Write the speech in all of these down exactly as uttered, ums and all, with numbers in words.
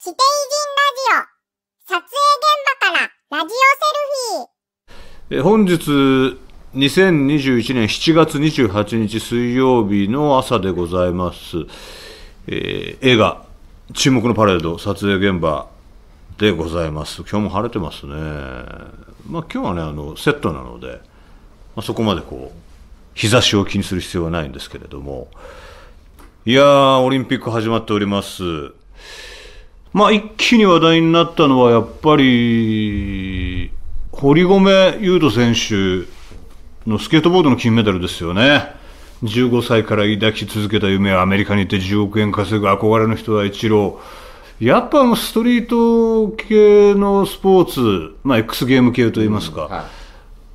地底人ラジオ撮影現場からラジオセルフィー。 え本日にせんにじゅういちねんしちがつにじゅうはちにち水曜日の朝でございます。えー、映画沈黙のパレード撮影現場でございます。今日も晴れてますね。まあ今日はねあのセットなので、まあ、そこまでこう日差しを気にする必要はないんですけれども、いやーオリンピック始まっております。まあ一気に話題になったのはやっぱり堀米雄斗選手のスケートボードの金メダルですよね。じゅうごさいから抱き続けた夢はアメリカに行ってじゅうおくえん稼ぐ憧れの人はイチロー。やっぱあのストリート系のスポーツ、まあ X ゲーム系といいますか、うんはい、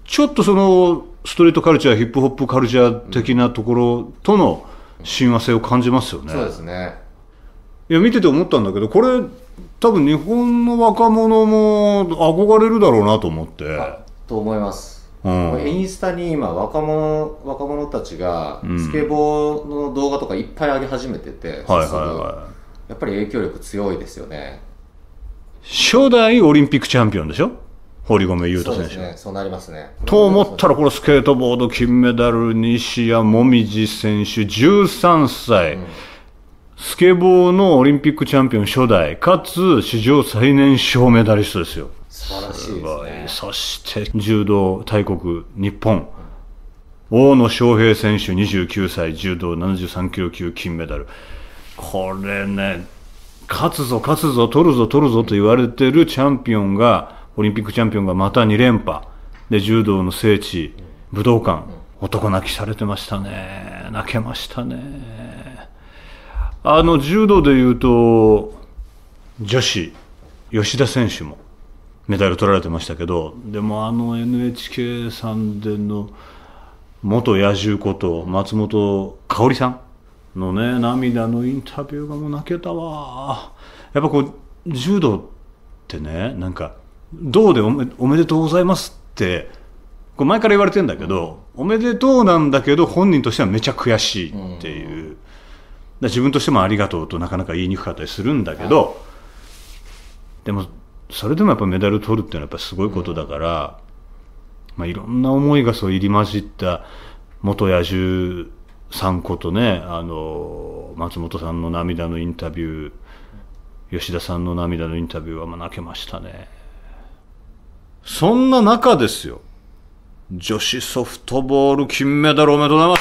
ちょっとそのストリートカルチャーヒップホップカルチャー的なところとの親和性を感じますよね。 そうですね。 いや見てて思ったんだけど、これ多分日本の若者も憧れるだろうなと思ってと思います、 うん、 インスタに今若者若者たちがスケボーの動画とかいっぱい上げ始めてて、うんはいはいはい、やっぱり影響力強いですよね。 初代オリンピックチャンピオンでしょ、堀米雄斗選手。 そうですね、そうなりますね。 と思ったらこれスケートボード金メダル西矢椛選手じゅうさんさい、うん、スケボーのオリンピックチャンピオン初代かつ史上最年少メダリストですよ。 素晴らしいですね。 そして柔道大国日本、うん、大野将平選手にじゅうきゅうさい柔道ななじゅうさんキロ級金メダル。これね勝つぞ勝つぞ取るぞ取るぞと言われてるチャンピオンが、オリンピックチャンピオンがまたにれんぱで柔道の聖地武道館、男泣きされてましたね。泣けましたね。あの柔道でいうと女子吉田選手もメダル取られてましたけど、でもあの エヌエイチケー さんでの元野獣こと松本薫さんのね涙のインタビューがもう泣けたわ。やっぱこう柔道ってね、なんかどうでお め, おめでとうございますってこれ前から言われてんだけど、うん、おめでとうなんだけど本人としてはめちゃ悔しいっていう、うん、だ自分としてもありがとうとなかなか言いにくかったりするんだけど、はい、でもそれでもやっぱメダル取るっていうのはやっぱすごいことだから、うんまあ、いろんな思いがそう入り混じった元野獣さんことね、あの松本さんの涙のインタビュー、吉田さんの涙のインタビューはまあ泣けましたね。そんな中ですよ、女子ソフトボール金メダルおめでとうございます。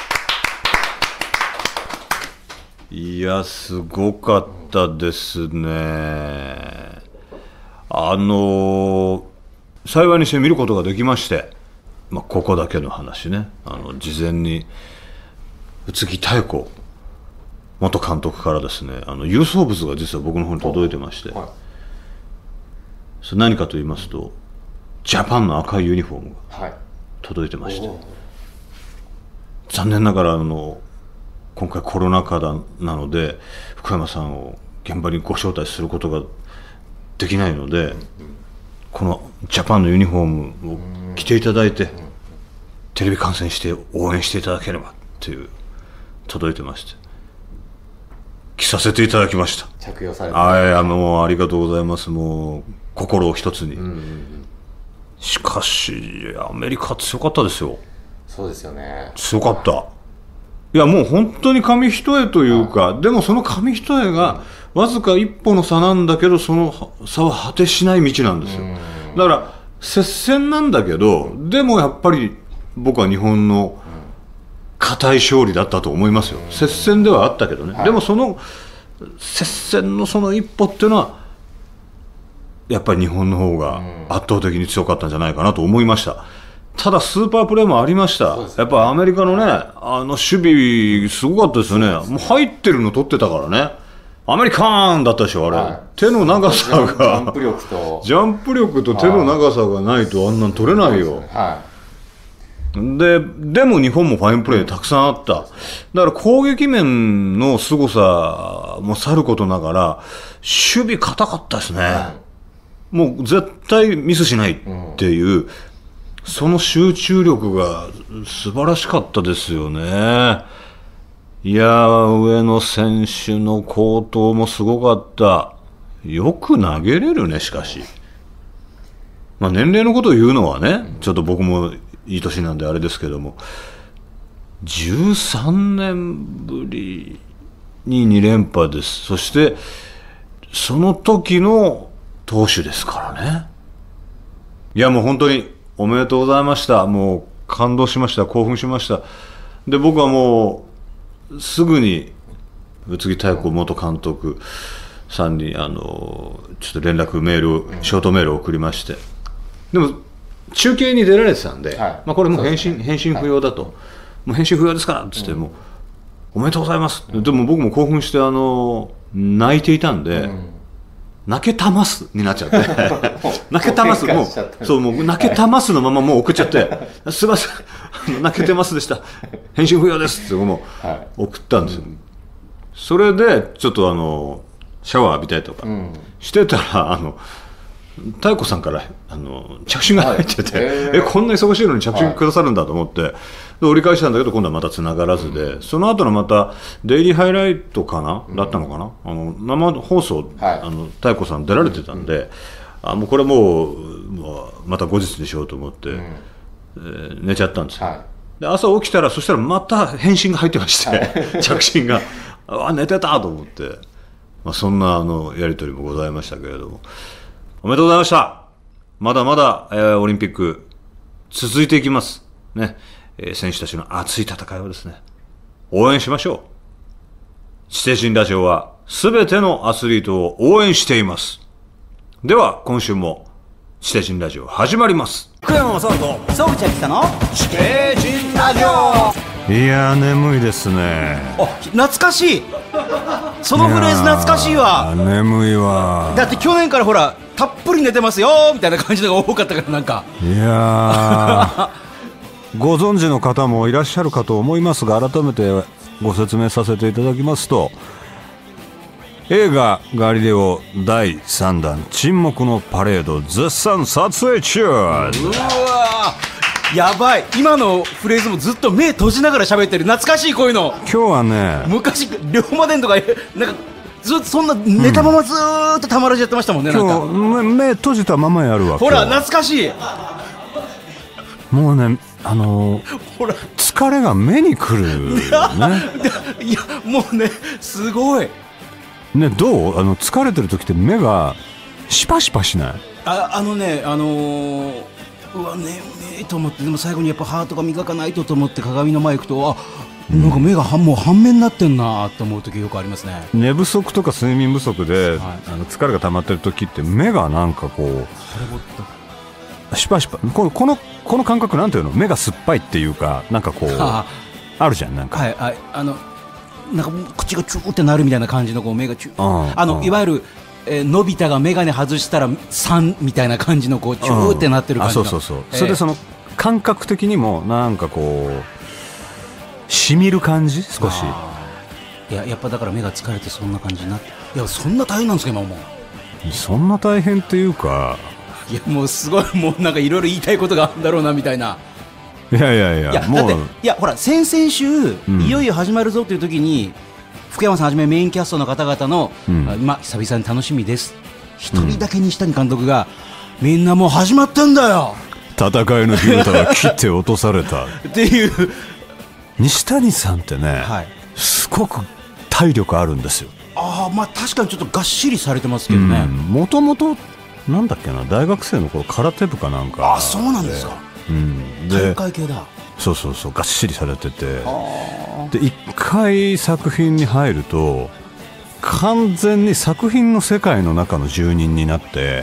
いやすごかったですね。あの幸いにして見ることができまして、まあ、ここだけの話ね、あの事前に宇津木妙子元監督からですね、あの郵送物が実は僕の方に届いてまして、はい、それ何かと言いますとジャパンの赤いユニフォームが届いてまして、はい、残念ながらあの今回コロナ禍だなので福山さんを現場にご招待することができないので、うんうん、このジャパンのユニフォームを着ていただいて、うんうん、テレビ観戦して応援していただければっていう届いてまして、着させていただきました。 着用されて、 あいやもうありがとうございます。もう心を一つに、うんうんうん、しかしアメリカ強かったですよ。 そうですよね、 強かった。いやもう本当に紙一重というか、でもその紙一重がわずか一歩の差なんだけど、その差は果てしない道なんですよ。だから接戦なんだけど、でもやっぱり僕は日本の堅い勝利だったと思いますよ。接戦ではあったけどね、はい、でもその接戦のその一歩っていうのはやっぱり日本の方が圧倒的に強かったんじゃないかなと思いました。ただスーパープレーもありました。やっぱアメリカのね、あの守備すごかったですよね。もう入ってるの取ってたからね。アメリカンだったでしょあれ、はい、手の長さがジャンプ力とジャンプ力と手の長さがないとあんなん取れないよ。で, でも日本もファインプレーたくさんあった。だから攻撃面の凄さもさることながら守備硬かったですね、はい、もう絶対ミスしないっていう、うん、その集中力が素晴らしかったですよね。いや上野選手の好投もすごかった。 よく投げれるね。しかし、まあ、年齢のことを言うのはね、ちょっと僕もいい年なんであれですけども、じゅうさんねんぶりにに連覇です。そしてその時の投手ですからね。いやもう本当におめでとうございました。もう感動しました。興奮しました。で僕はもうすぐに宇津木妙子元監督さんにあのちょっと連絡メールをショートメールを送りまして、でも中継に出られてたんで、はい、まあ、これもう返信、返信不要だと、はい、もう返信不要ですからっつって、もう、うん、おめでとうございます、うん、でも僕も興奮してあの泣いていたんで、うん、泣けたますになっちゃって泣けたますもうそうもう泣けたますのままもう送っちゃって、はい、すいません泣けてますでした返信不要ですってもう送ったんですよ、はい、それでちょっとあのシャワー浴びたりとかしてたら、うん、あの妙子さんからあの着信が入ってて、はい、えー、えこんな忙しいのに着信くださるんだと思って、はい、で折り返したんだけど今度はまた繋がらずで、うん、その後のまたデイリーハイライトかな、うん、だったのかな、あの生放送、はい、あの妙子さん出られてたんで、うん、あもうこれもう、もうまた後日にしようと思って、うん、えー、寝ちゃったんですよ、はい、で朝起きたらそしたらまた返信が入ってまして、はい、着信があ寝てたと思って、まあ、そんなあのやり取りもございましたけれども、おめでとうございました。まだまだ、えー、オリンピック続いていきますね、えー、選手たちの熱い戦いをですね応援しましょう。地底人ラジオはすべてのアスリートを応援しています。では今週も地底人ラジオ始まります。 福山雅治と総口秋田の地底人ラジオ。 いやー眠いですね。 あ、懐かしい。そのフレーズ懐かしいわ。 眠いわ。 だって去年からほらたっぷり寝てますよみたいな感じのが多かったからなんか。 いやご存知の方もいらっしゃるかと思いますが、改めてご説明させていただきますと、映画ガリレオだいさんだん沈黙のパレード絶賛撮影中。うわやばい、今のフレーズもずっと目閉じながら喋ってる。懐かしいこういうの。 今日はね昔龍馬伝とかなんかずっとそんな寝たままずーっとたまらじやってましたもんね、うん、なんか今日目閉じたままやるわ。 ほら懐かしい。 もうねあのー、ほら疲れが目にくる、ね、いやもうねすごいね。どうあの疲れてる時って目がシパシパしない？ ああのねあのー、うわねえと思って、でも最後にやっぱ歯とか磨かないとと思って鏡の前行くと、あなんか目が半もう半目になってんなと思う時よくありますね。 寝不足とか睡眠不足で、はい、あの疲れが溜まってる時って目がなんかこうシパシパこのこのこの感覚なんていうの、目が酸っぱいっていうかなんかこうあるじゃんなんか、 はいはい、あのなんか口がチューってなるみたいな感じのこう目がチュー、あのいわゆるえー、のび太が眼鏡外したらさんみたいな感じのこうチューってなってる感じの、 うん、あそうそうそう、えー、それでその感覚的にもなんかこうしみる感じ少し。 いややっぱだから目が疲れてそんな感じになって、いやそんな大変なんですか今もう。 そんな大変っていうか、 いやもうすごいもうなんかいろいろ言いたいことがあるんだろうなみたいな。 いやいやいや、いやもうだっていやほら先々週、うん、いよいよ始まるぞという時に福山さんはじめメインキャストの方々の、うん、今久々に楽しみです一人だけ西谷監督が、うん、みんなもう始まったんだよ戦いの火蓋が切って落とされたっていう西谷さんってね、はい、すごく体力あるんですよ。 ああまあ確かにちょっとがっしりされてますけどね。 もともとなんだっけな、大学生の頃空手部かなんか。 あそうなんですか、うん、で体育会系だ。 そうそうそうがっしりされてて、で一回作品に入ると完全に作品の世界の中の住人になって。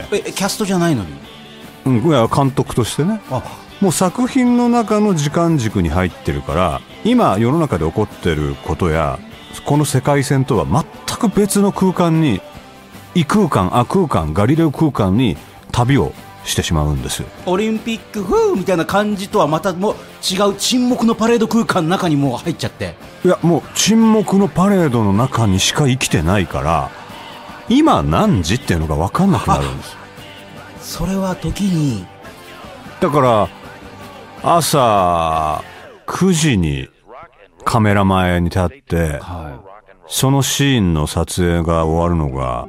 えキャストじゃないのに、 うん、いや監督としてね、あもう作品の中の時間軸に入ってるから、今世の中で起こってることやこの世界線とは全く別の空間に、異空間亜空間ガリレオ空間に旅をしてしまうんですよ。 オリンピック風みたいな感じとはまたもう違う沈黙のパレード空間の中にもう入っちゃって。 いやもう沈黙のパレードの中にしか生きてないから今何時っていうのが分かんなくなるんです。 それは時にだから朝くじにカメラ前に立って、はい、そのシーンの撮影が終わるのが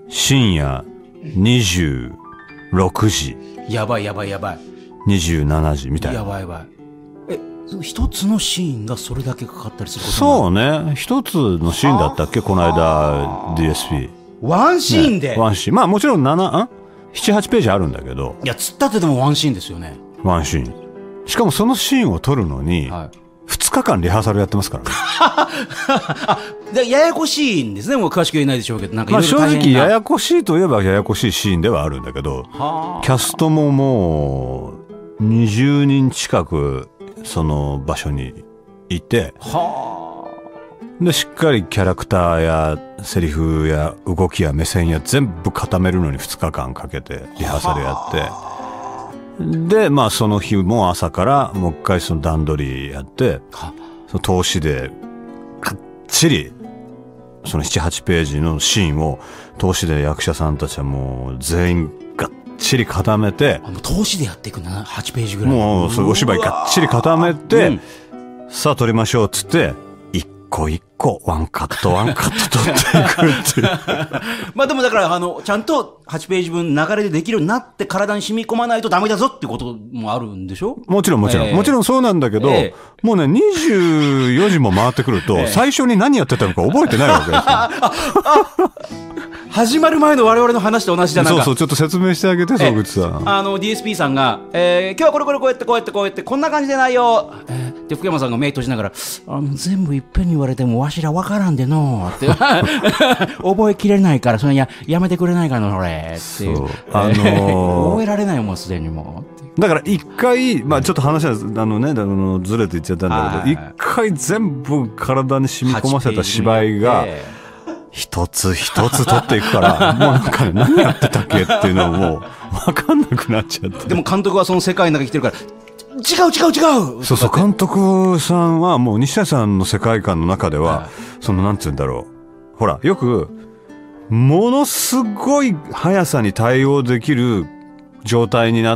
深夜にじゅうろくじ、 やばいやばいやばい。 にじゅうしちじみたいな。 やばいやばい。え、一つのシーンがそれだけかかったりすることそうね。一つのシーンだったっけこの間 ディーエスピー。 ワンシーンで、 ね、ワンシーン。まあもちろんなな、ん なな、はちページあるんだけど。 いや、つったってでもワンシーンですよね。 ワンシーン。しかもそのシーンを撮るのに、はい、ふつかかんリハーサルやってますからね。 あ、でややこしいんですね。もう詳しく言えないでしょうけど、なんかいろいろまあ正直ややこしいといえばややこしいシーンではあるんだけど、キャストももうにじゅうにん近くその場所にいて、はあ、でしっかりキャラクターやセリフや動きや目線や全部固めるのにふつかかんかけてリハーサルやって、でまあその日も朝からもう一回その段取りやって、その通しでかっちりそのなな、はちページのシーンを通しで役者さんたちはもう全員がっちり固めて、 もう通しでやっていくなな、はちページぐらい、 もうそういうお芝居がっちり固めて、うん、さあ撮りましょうっつって一個一個ワンカットワンカット撮っていくっていうまあでもだからあのちゃんとはちページ分流れでできるようになって体に染み込まないとダメだぞってこともあるんでしょ。もちろんもちろん、えー、もちろんそうなんだけど、えー、もうねにじゅうよじも回ってくると、えー、最初に何やってたのか覚えてないわけですよ始まる前の我々の話と同じじゃないか。 そうそう、ちょっと説明してあげて、総口さん。 あの ディーエスピー さんが、えー、今日はこれこれこうやってこうやってこうやってこんな感じでないよ、えー、で福山さんが目閉じながら、あの全部いっぺんに言われてもわしらわからんでのって覚えきれないからそれ や, やめてくれないかなそれっていう、あのー、覚えられないよもうすでにもう。 だから一回、まあちょっと話はあのね、あのずれていっちゃったんだけど、一回全部体に染み込ませた芝居が一つ一つ取っていくからもうなんか、ね、何やってたっけっていうのももう分かんなくなっちゃって。 でも監督はその世界の中に来てるから違う違う違う。 そうそう、監督さんはもう西田さんの世界観の中では、はい、そのなんて言うんだろう、ほらよくものすごい速さに対応できる状態になって、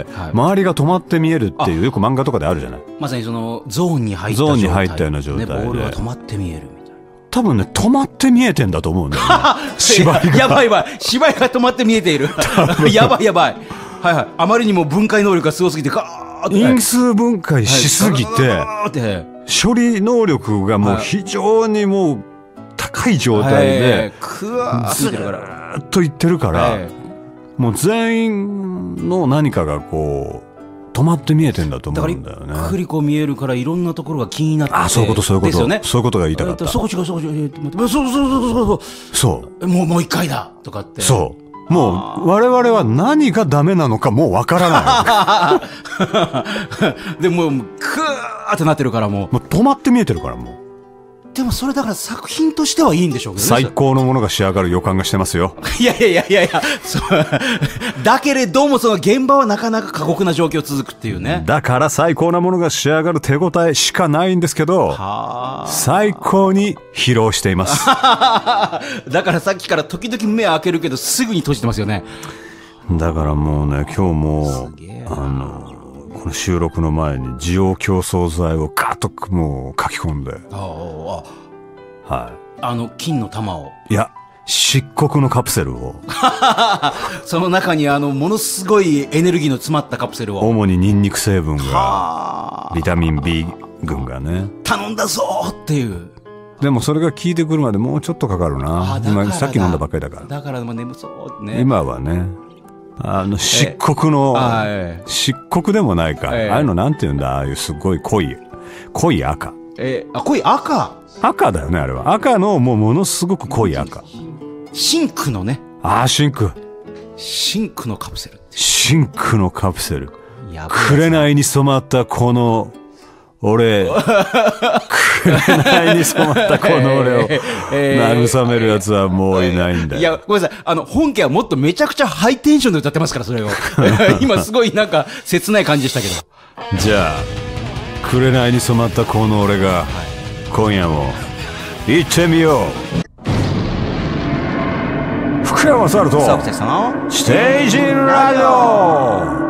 はい、周りが止まって見えるっていうよく漫画とかであるじゃない。 まさにそのゾーンに入った状態、 ゾーンに入ったような状態で、 ね、ボールが止まって見えるみたいな。 多分ね止まって見えてんだと思うんだよね芝居がやばいやばい、芝居が止まって見えているやばいやばい、はいはい、あまりにも分解能力がすごすぎてガーッと因数分解しすぎて、はい、処理能力がもう非常にもう高い状態でずーっといってるから、もう全員の何かがこう止まって見えてんだと思うんだよね。 だからクリコ見えるからいろんなところが気になってて、 あ、そういうことそういうこと、ね、そういうことが言いたかった。 そこ違うそこ違う、そうそうそうそうそうもうもう一回だとかって。 そうもう我々は何がダメなのかもうわからないでもうクーってなってるからもうもう止まって見えてるからもう。 でもそれだから作品としてはいいんでしょうけどね。 最高のものが仕上がる予感がしてますよ。 いやいやいやいやいやそうだけれどもその現場はなかなか過酷な状況続くっていうね。 だから最高なものが仕上がる手応えしかないんですけど、最高に疲労していますだからさっきから時々目開けるけどすぐに閉じてますよね。 だからもうね今日もあのこの収録の前に滋養強壮剤をガーッともう書き込んで、ああ、はい、あの金の玉を、 いや漆黒のカプセルをその中にあのものすごいエネルギーの詰まったカプセルを、 主にニンニク成分がビタミン B 群がね頼んだぞっていう。 でもそれが効いてくるまでもうちょっとかかるな。今さっき飲んだばっかりだから。 だからもう眠そうね。 今はねあの漆黒の、えー、漆黒でもないか、えー、ああいうのなんていうんだ、ああいうすごい濃い濃い赤、 えー、あ濃い赤赤だよねあれは。赤のもうものすごく濃い赤、 シンクのね、 ああシンクシンクのカプセル、 シンクのカプセル、紅に染まったこの俺紅に染まったこの俺を慰めるやつはもういないんだよ。 いやごめんなさい、あの本家はもっとめちゃくちゃハイテンションで歌ってますからそれを今すごいなんか切ない感じでしたけどじゃあ紅に染まったこの俺が今夜も行ってみよう。福山雅治とステージラジオ。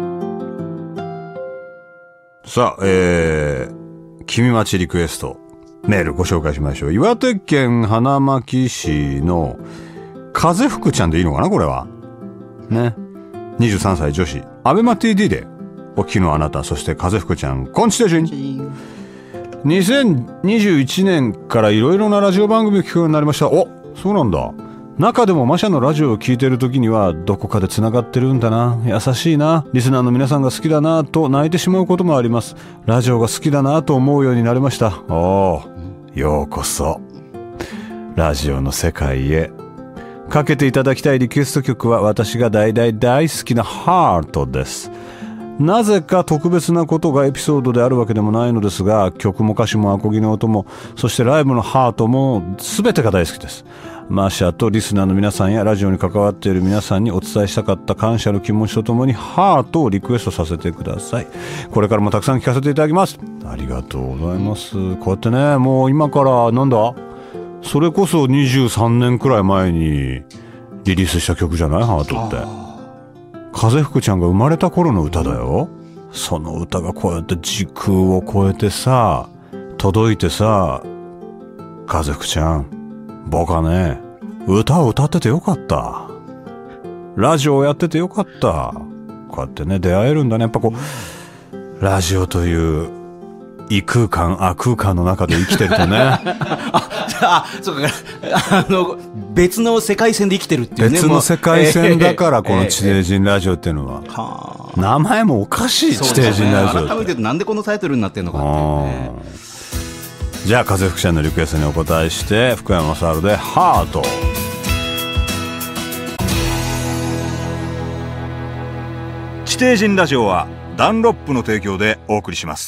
さあ、えー、君待ちリクエストメールご紹介しましょう。岩手県花巻市の風福ちゃんでいいのかなこれはね。にじゅうさんさい女子、アベマ ティーディー でお聞きのあなた、そして風福ちゃん、こんちてじん。にせんにじゅういちねんからいろいろなラジオ番組を聞くようになりました。お、そうなんだ。中でもマシャのラジオを聞いてる時にはどこかでつながってるんだな、優しいな、リスナーの皆さんが好きだなと泣いてしまうこともあります。ラジオが好きだなと思うようになりました。おー、ようこそラジオの世界へ。かけていただきたいリクエスト曲は私が大大大好きなハートです。なぜか特別なことがエピソードであるわけでもないのですが、曲も歌詞もアコギの音も、そしてライブのハートも全てが大好きです。マーシャとリスナーの皆さんやラジオに関わっている皆さんにお伝えしたかった感謝の気持ちとともにハートをリクエストさせてください。これからもたくさん聞かせていただきます。ありがとうございます。こうやってね、もう今からなんだ、それこそにじゅうさんねんくらい前にリリースした曲じゃない、ハートって。風福ちゃんが生まれた頃の歌だよ。その歌がこうやって時空を超えてさ届いてさ、風福ちゃん、僕はね、歌を歌っててよかった。ラジオをやっててよかった。こうやってね、出会えるんだね。やっぱこう、ラジオという異空間、悪空間の中で生きてるとね。 あ、あ、そうか、あの、別の世界線で生きてるっていうね。 別の世界線だから、この地底人ラジオっていうのは。 えーはあ、名前もおかしい、地底人ラジオって。 改めてなんでこのタイトルになってるのかっていうね。 じゃあ風福ちゃんのリクエストにお答えして福山雅治でハート。地底人ラジオはダンロップの提供でお送りします。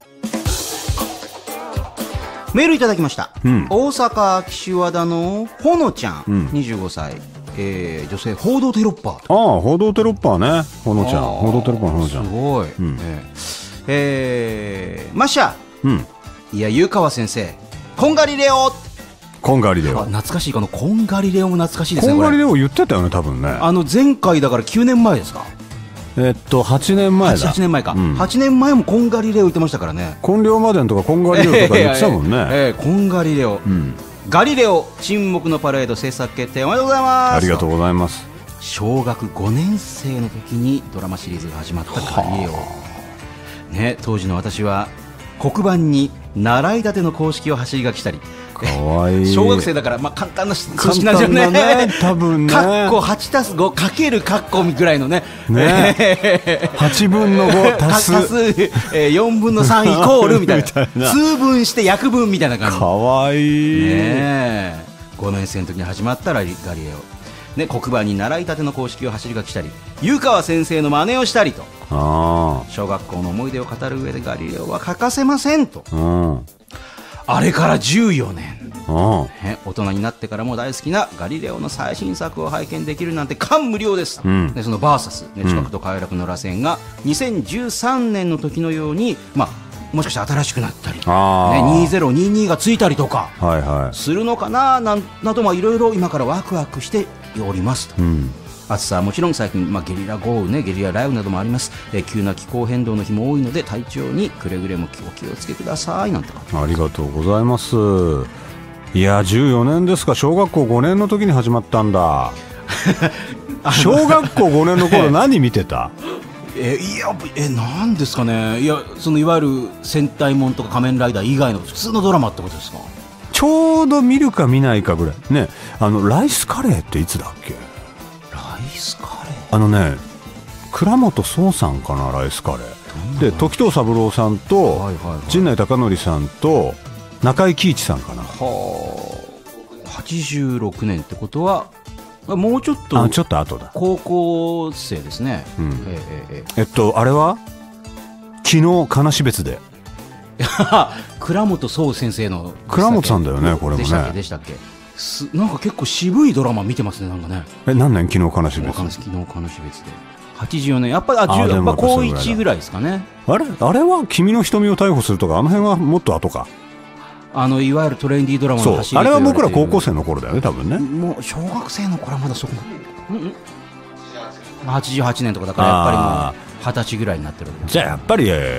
メールいただきました、 うん、 大阪岸和田のほのちゃん、うん、にじゅうごさい、えー、女性報道テロッパー。 ああ、報道テロッパーね、ほのちゃん。報道テロッパーのほのちゃん、 すごい、うん、えーえー、マシャ、うん、いや、湯川先生、コンガリレオ。 コンガリレオ、 懐かしい。このコンガリレオも懐かしいですね。 コンガリレオ言ってたよね、多分ね。 あの前回だからきゅうねんまえですか。 えっとはちねんまえだ。 はちねんまえか、うん、はちねんまえもコンガリレオ言ってましたからね。 コンリョーマデンとかコンガリレオとか言ってたもんね。 えーえー、コンガリレオ、うん、ガリレオ沈黙のパレード制作決定おめでとうございます。 ありがとうございます。 小学ごねん生の時にドラマシリーズが始まったガリレオ、ね、当時の私は黒板に習い立ての公式を走り書きしたり、 かわいい。 小学生だから、まあ、簡単な数式なんですよね。 ね、多分ね。 カッコはちたすごかけるカッコぐらいのね。 ねはちぶんのご足す足す、えー、よんぶんのさんイコールみたいな。通分して約分みたいな感じ。 かわいい。 ね、ごねん生の時に始まったラリガリレオ。ね、黒板に習いたての公式を走り書きしたり、湯川先生の真似をしたりと、あ、小学校の思い出を語る上でガリレオは欠かせませんと。うん、あれからじゅうよねん、ね、大人になってからも大好きなガリレオの最新作を拝見できるなんて感無量です、うん、でそのバーサス、ね、知覚と快楽の螺旋がにせんじゅうさんねんの時のように、まあもしかして新しくなったり、ね、にせんにじゅうにがついたりとかするのかな、などもいろいろ今からワクワクしておりますと、うん、暑さはもちろん最近、まあ、ゲリラ豪雨、ね、ゲリラ雷雨などもあります、えー、急な気候変動の日も多いので体調にくれぐれもお気をつけくださいなんて。 ありがとうございます。いやじゅうよねんですか。小学校ごねんの時に始まったんだ。小学校ごねんの頃何見てた？ えいやえなんですかね。いやそのいわゆる戦隊もんとか仮面ライダー以外の普通のドラマってことですか？ ちょうど見るか見ないかぐらいね。あのライスカレーっていつだっけ？ ライスカレー、 あのね、倉本壮さんかな、ライスカレーで時藤三郎さんと、はいはいはい、陣内孝則さんと中井貴一さんかな。 はあ、はちじゅうろくねんってことはもうちょっとあちょっと後だ。 高校生ですね、うん、ええええっとあれは昨日金標別で倉本壮先生の倉本さんだよね、これもね。 でしたっけでしたっけ。すなんか結構渋いドラマ見てますね、なんかね。 え何年？昨日金標別。 昨日金標別ではちじゅうよねん、やっぱりああやっぱ高いちぐらいですかね。 あれあれは君の瞳を逮捕するとかあの辺はもっと後か。 あのいわゆるトレンディードラマの走り、 あれは僕ら高校生の頃だよね多分ね。 もう小学生の頃はまだそこ、うんうん、はちじゅうはちねんとかだからやっぱりもうはたちぐらいになってるわけです。 じゃあやっぱり、えー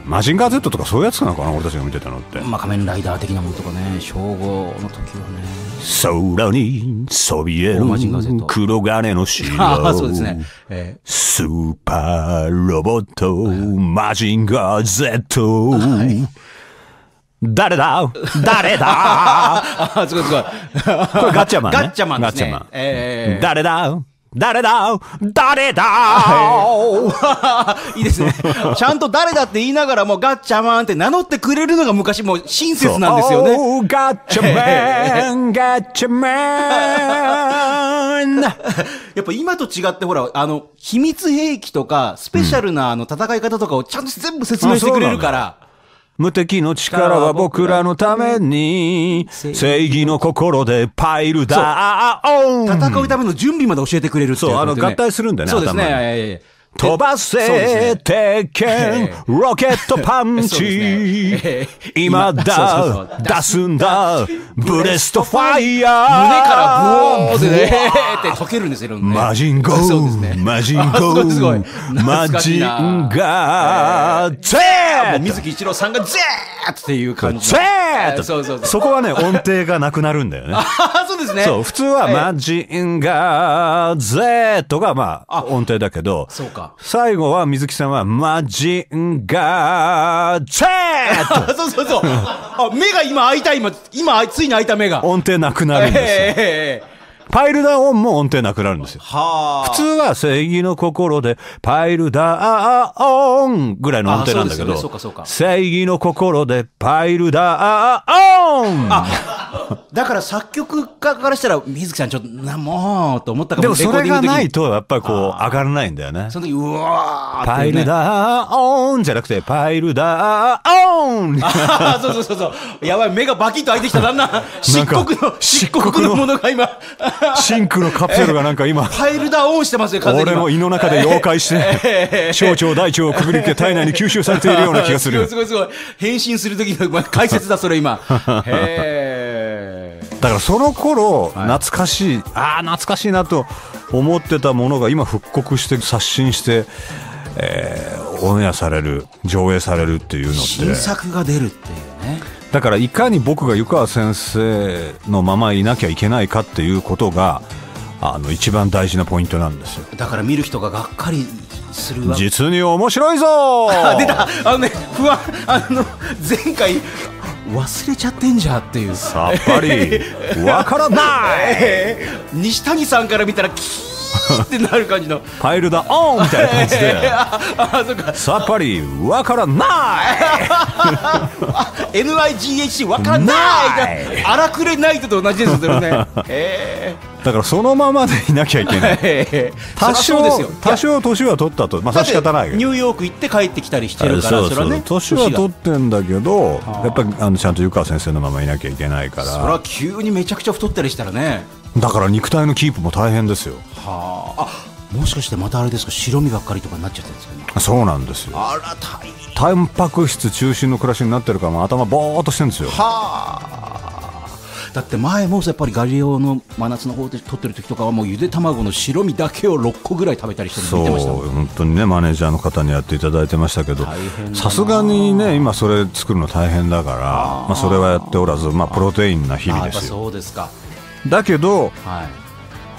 マジンガー Z とかそういうやつなのかな、俺たちが見てたのって。 まあ仮面ライダー的なものとかね、小ごの時はね。 空にそびえる黒金の城。 ああ、そうですね。えー、 スーパーロボット、マジンガー Z。はい、誰だ誰だあ、すごいすごい。 これガッチャマンね。 ガッチャマンですね。 ガッチャマン。 えー、 誰だ誰だ誰だいいですね。ちゃんと誰だって言いながらもガッチャマンって名乗ってくれるのが昔もう親切なんですよね。 ガッチャマンガッチャマンやっぱ今と違ってほら、あの、秘密兵器とかスペシャルなあの戦い方とかをちゃんと全部説明してくれるから。 無敵の力は僕らのために、正義の心でパイルダウン。 戦うための準備まで教えてくれるっていう、ね。 そう、あの、合体するんだよね。 そうですね。 飛ばせ、鉄拳、ロケットパンチ。今だ、出すんだ、ブレストファイヤー。 胸からブオーってね、って溶けるんですよね。 マジンゴー、マジンゴー、マジンガー、ゼー水木一郎さんがゼーっていう感じ。 ゼーそうそうそう。そこはね、音程がなくなるんだよね。 あ、そうですね。 そう、普通はマジンガー、ゼーとがまあ、音程だけど、 そうか。 最後は水木さんはマジンガーチェーッそうそうそう。あ、目が今開いた、今、今、ついに開いた目が。 音程なくなるんですよ。えーパイルダウンも音程なくなるんですよ。は普通は正義の心でパイルダウンぐらいの音程なんだけど、ね、そうかそうか正義の心でパイルダウンあだから作曲家からしたら水木さんちょっとなもうと思ったかも。 でもそれがないとやっぱりこう上がらないんだよね。 その時うわーって、ね、 パイルダウンじゃなくてパイルダウンあそうそうそうそうやばい目がバキッと開いてきた。だんだん漆黒の漆黒のものが今シンクのカプセルがなんか今パイルダウンしてますよ。 俺の胃の中で溶解して小腸大腸をくぐり抜け体内に吸収されているような気がする。 すごいすごい変身する時の解説だそれ今へーだからその頃懐かしい、はい、ああ懐かしいなと思ってたものが今復刻して刷新して、えー、オンエアされる上映されるっていうのって新作が出るっていうね。 だからいかに僕が湯川先生のままいなきゃいけないかっていうことがあの一番大事なポイントなんですよ。 だから見る人ががっかりするわ。 実に面白いぞー出たあのね不安あの前回忘れちゃってんじゃっていうさっぱりわからない西谷さんから見たらキーってなる感じのパイルダオンみたいな感じでああそうかさっぱりわからないエヌアイジーエイチティー わからない荒くれナイトと同じですよねえだからそのままでいなきゃいけない多少多少年は取ったとまあ仕方ないけどニューヨーク行って帰ってきたりしてるからそうそう年は取ってんだけどやっぱりあのちゃんと湯川先生のままいなきゃいけないからそれは急にめちゃくちゃ太ったりしたらねだから肉体のキープも大変ですよ。 はあ、あもしかしてまたあれですか白身ばっかりとかになっちゃってるんですかね。 そうなんですよ。 あら大変。 タンパク質中心の暮らしになってるからもう頭ボーっとしてるんですよ。 はあだって前もやっぱりガリレオの真夏の方で撮ってる時とかはもうゆで卵の白身だけをろっこぐらい食べたりしてるの見てましたもん。 そう本当にねマネージャーの方にやっていただいてましたけどさすがにね今それ作るの大変だからまあ、それはやっておらず、まあ、プロテインな日々ですよ。 そうですか。 だけど、 はい、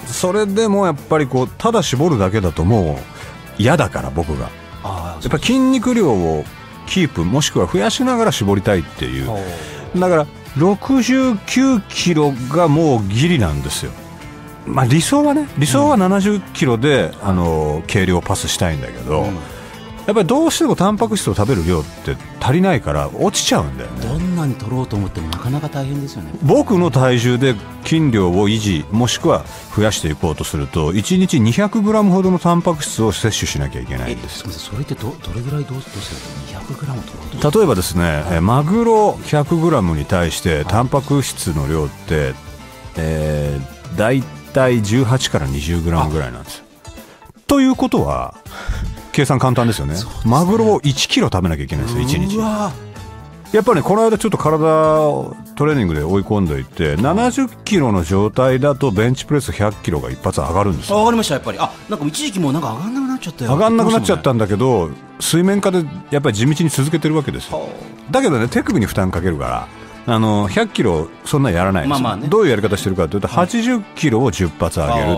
それでもやっぱりこうただ絞るだけだともう嫌だから僕がやっぱ筋肉量をキープもしくは増やしながら絞りたいっていうだからろくじゅうきゅうキロがもうギリなんですよ。まあ理想はね理想はななじゅっキロで、うん、あの軽量パスしたいんだけど、うん、やっぱりどうしてもタンパク質を食べる量って足りないから落ちちゃうんだよね。 どんなに取ろうと思ってもなかなか大変ですよね。 僕の体重で筋量を維持もしくは増やしていこうとするといちにちにひゃくグラムほどのタンパク質を摂取しなきゃいけないんです。 えそれって ど, どれぐらいどうするとにひゃくグラム取ろうと例えばですね、はい、マグロひゃくグラムに対してタンパク質の量って、はいえー、だいたいじゅうはちからにじゅうグラムぐらいなんですよ。ということは計算簡単ですよ ね, ですねマグロをいちキロ食べなきゃいけないんですよいちにち。やっぱり、ね、この間ちょっと体をトレーニングで追い込んでいてななじゅっキロの状態だとベンチプレスひゃっキロが一発上がるんですよ。 上がりましたやっぱり。あなんか一時期もうなんか上がんなくなっちゃったよ。 上がんなくなっちゃったんだけど水面下でやっぱり地道に続けてるわけですよ。だけどね手首に負担かけるからあのひゃっキロそんなやらないんですよ、まあまあね、どういうやり方してるかというとはちじゅっキロをじゅっ発上げるっていう。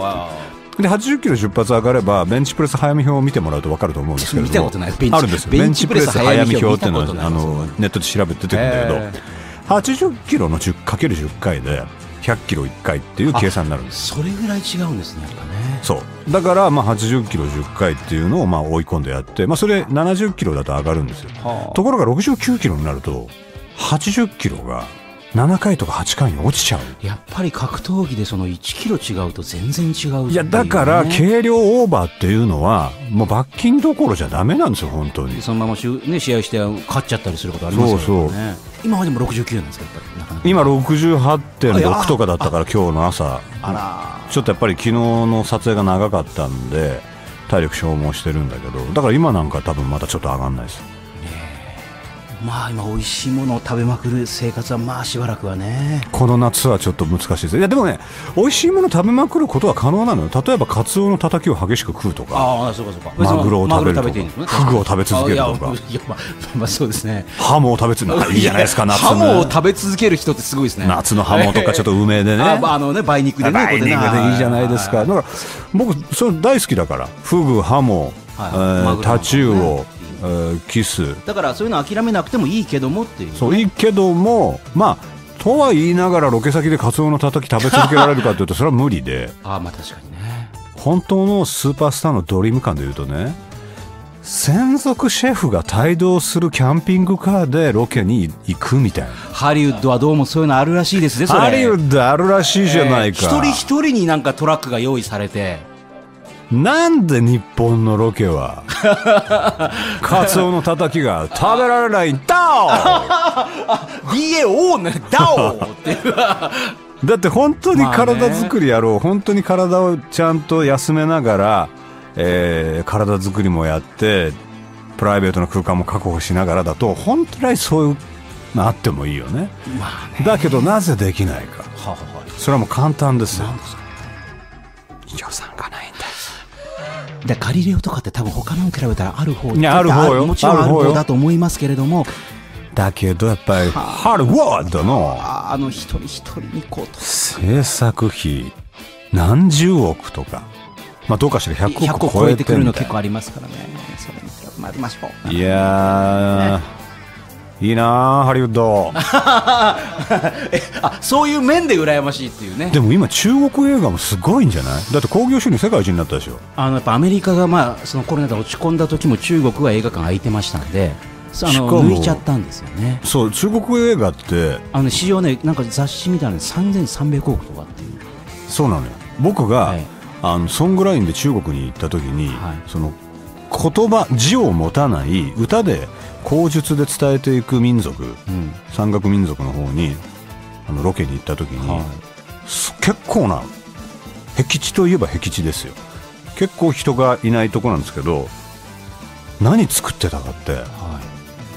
ではちじゅっキロじゅっ発上がればベンチプレス早見表を見てもらうと分かると思うんですけれども、見たことない。ベンチあるんですよ。ベンチプレス早見表っていうのはあのネットで調べて出てくるんだけど、はちじゅっキロの じゅうかけるじゅっ 回でひゃっキロいっかいっていう計算になるんです。 それぐらい違うんですね、やっぱね。 そうだからまあはちじゅっキロじゅっかいっていうのをまあ追い込んでやって、まあ、それななじゅっキロだと上がるんですよ。ところがろくじゅうきゅうキロになるとはちじゅっキロがななかいとかはちかいに落ちちゃう。 やっぱり格闘技でそのいちキロ違うと全然違う、ね、 いやだから軽量オーバーっていうのはもう罰金どころじゃダメなんですよ本当に。 そのまま、ね、試合して勝っちゃったりすることありますよね。そうそう、今までもろくじゅうきゅうなんですかやっぱり。なかなか今 ろくじゅうはってんろく とかだったから今日の朝あらちょっとやっぱり昨日の撮影が長かったんで体力消耗してるんだけど、だから今なんか多分またちょっと上がんないです。 まあ今美味しいものを食べまくる生活はまあしばらくはねこの夏はちょっと難しいです。いやでもね美味しいもの食べまくることは可能なのよ。例えばカツオのたたきを激しく食うとか、 ああそうかそうか、 マグロを食べるとか、フグを食べ続けるとか、 いやまあ、まあそうですね、 ハモを食べ続けるいいじゃないですか夏のハモを食べ続ける人ってすごいですね。 夏のハモとかちょっと梅でねあ, あのね梅肉でね梅肉でいいじゃないですか。だから僕それ大好きだからフグハモ、はいえー、タチウオキスだからそういうの諦めなくてもいいけどもっていう、ね、 そういいけどもまあとは言いながらロケ先でカツオのたたき食べ続けられるかというとそれは無理であまあ確かにね。 本当のスーパースターのドリーム感でいうとね専属シェフが帯同するキャンピングカーでロケに行くみたいな。 ハリウッドはどうもそういうのあるらしいですね。それハリウッドあるらしいじゃないか、 えー、一人一人になんかトラックが用意されてなんで日本のロケはカツオのたたきが食べられないんだディーエーオー ねダオっていうだって本当に体作りやろう、まあね、本当に体をちゃんと休めながら、えー、体作りもやってプライベートの空間も確保しながらだと本当にそういうのあってもいいよね、まあ、ねだけどなぜできないか、はははそれはもう簡単ですよ。予算がないんだ。 でガリレオとかって多分他のに比べたらある方いやある方よもちろんある方だと思いますけれどもだけどやっぱりハリウッドのあの一人一人にこうと制作費何十億とかまあどうかしらひゃくおく超えてくるの結構ありますからね。それに参りましょう。 いやー、ね、いいなハリウッドえあそういう面で羨ましいっていうね。 でも今中国映画もすごいんじゃない？だって興行収入世界一になったでしょ。 あのやっぱアメリカが、まあ、そのコロナで落ち込んだ時も中国は映画館空いてましたんであの抜いちゃったんですよね。 そう中国映画ってあの市場ねなんか雑誌みたいなのでさんぜんさんびゃくおくとかっていう。 そうなのよ。僕が、はい、あのソングラインで中国に行った時に、はい、その言葉字を持たない歌で口述で伝えていく民族、うん、山岳民族の方にあのロケに行った時に、はい、結構な僻地といえば僻地ですよ。結構人がいないとこなんですけど何作ってたかって、はい、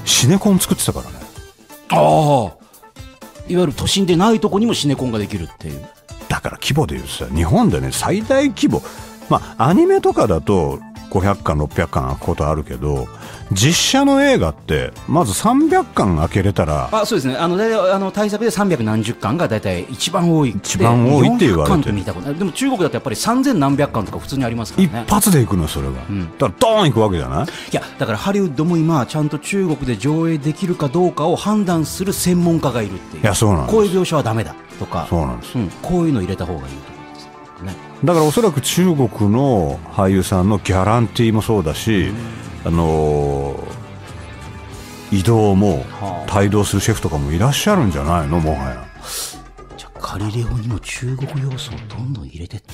シネコン作ってたからね。 ああいわゆる都心でないとこにもシネコンができるっていう。 だから規模でいうとさ日本でね最大規模まあアニメとかだとごひゃっかんろっぴゃっかん開くことあるけど実写の映画ってまずさんびゃっかん開けれたらあそうですねあのあの対策でさんびゃくなんじゅっかんがだいたい一番多い一番多いって言われてる。 見たことでも中国だとやっぱりさんぜんなんびゃっかんとか普通にありますからね。 一発で行くのそれは、うん、だからドーン行くわけじゃない。いやだからハリウッドも今ちゃんと中国で上映できるかどうかを判断する専門家がいるっていう。 いやそうなんです。 こういう描写はダメだとかそうなんです、 うん、こういうの入れた方がいいとね、 だからおそらく中国の俳優さんのギャランティーもそうだし、うん、あのー、移動も帯同するシェフとかもいらっしゃるんじゃないのもはや。 じゃあガリレオにも中国要素をどんどん入れてって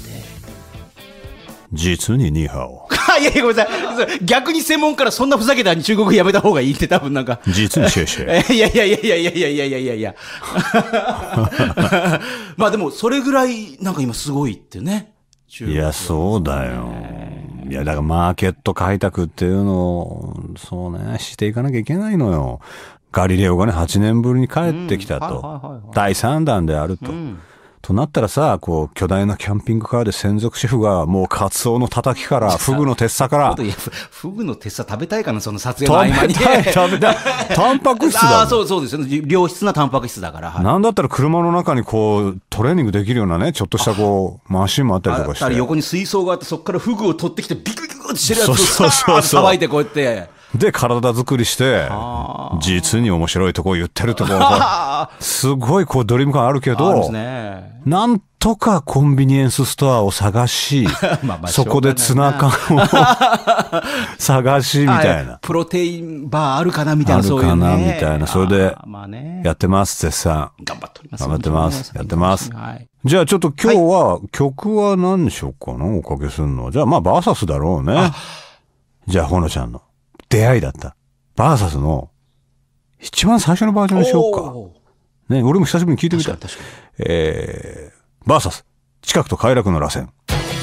実にニーハオいやいやごめんなさい逆に専門からそんなふざけた中国やめた方がいいって多分なんか実にシェシェいやいやいやいやいやいやいやいやいやいやまあでもそれぐらいなんか今すごいってね。 いやそうだよ。いやだからマーケット開拓っていうのをそうねしていかなきゃいけないのよ。ガリレオがねはちねんぶりに帰ってきたと、うん、だいさんだんであると、うん、 となったらさ、こう巨大なキャンピングカーで専属シェフがもうカツオのたたきからフグの鉄砂からいやフグの鉄砂食べたいかな、その撮影の合間に。 食べたい食べたいタンパク質だもん。 ああそうそうですよね、良質なタンパク質だから、はい、 なんだったら車の中にこうトレーニングできるようなね、ちょっとしたこうマシンもあったりとかして、 あ横に水槽があって、そこからフグを取ってきてビクビクってしてるやつをそうそうそうそうさばいてこうやってで体作りして実に面白いとこ言ってるとこすごいこうドリーム感あるけど、ね、なんとかコンビニエンスストアを探しまあまあそこでツナ缶を探しみたいな、 プロテインバーあるかなみたいな、 そういうね、あるかなみたいな、それでやってます絶賛頑張っております。 頑張ってますやってます、はい、じゃあちょっと今日は、はい、曲は何にしようかな、おかけするのじゃあまあバーサスだろうね。じゃあほのちゃんの出会いだったバーサスの一番最初のバージョンにしようかね、俺も久しぶりに聞いてみたい。えー、バーサス近くと快楽の螺旋。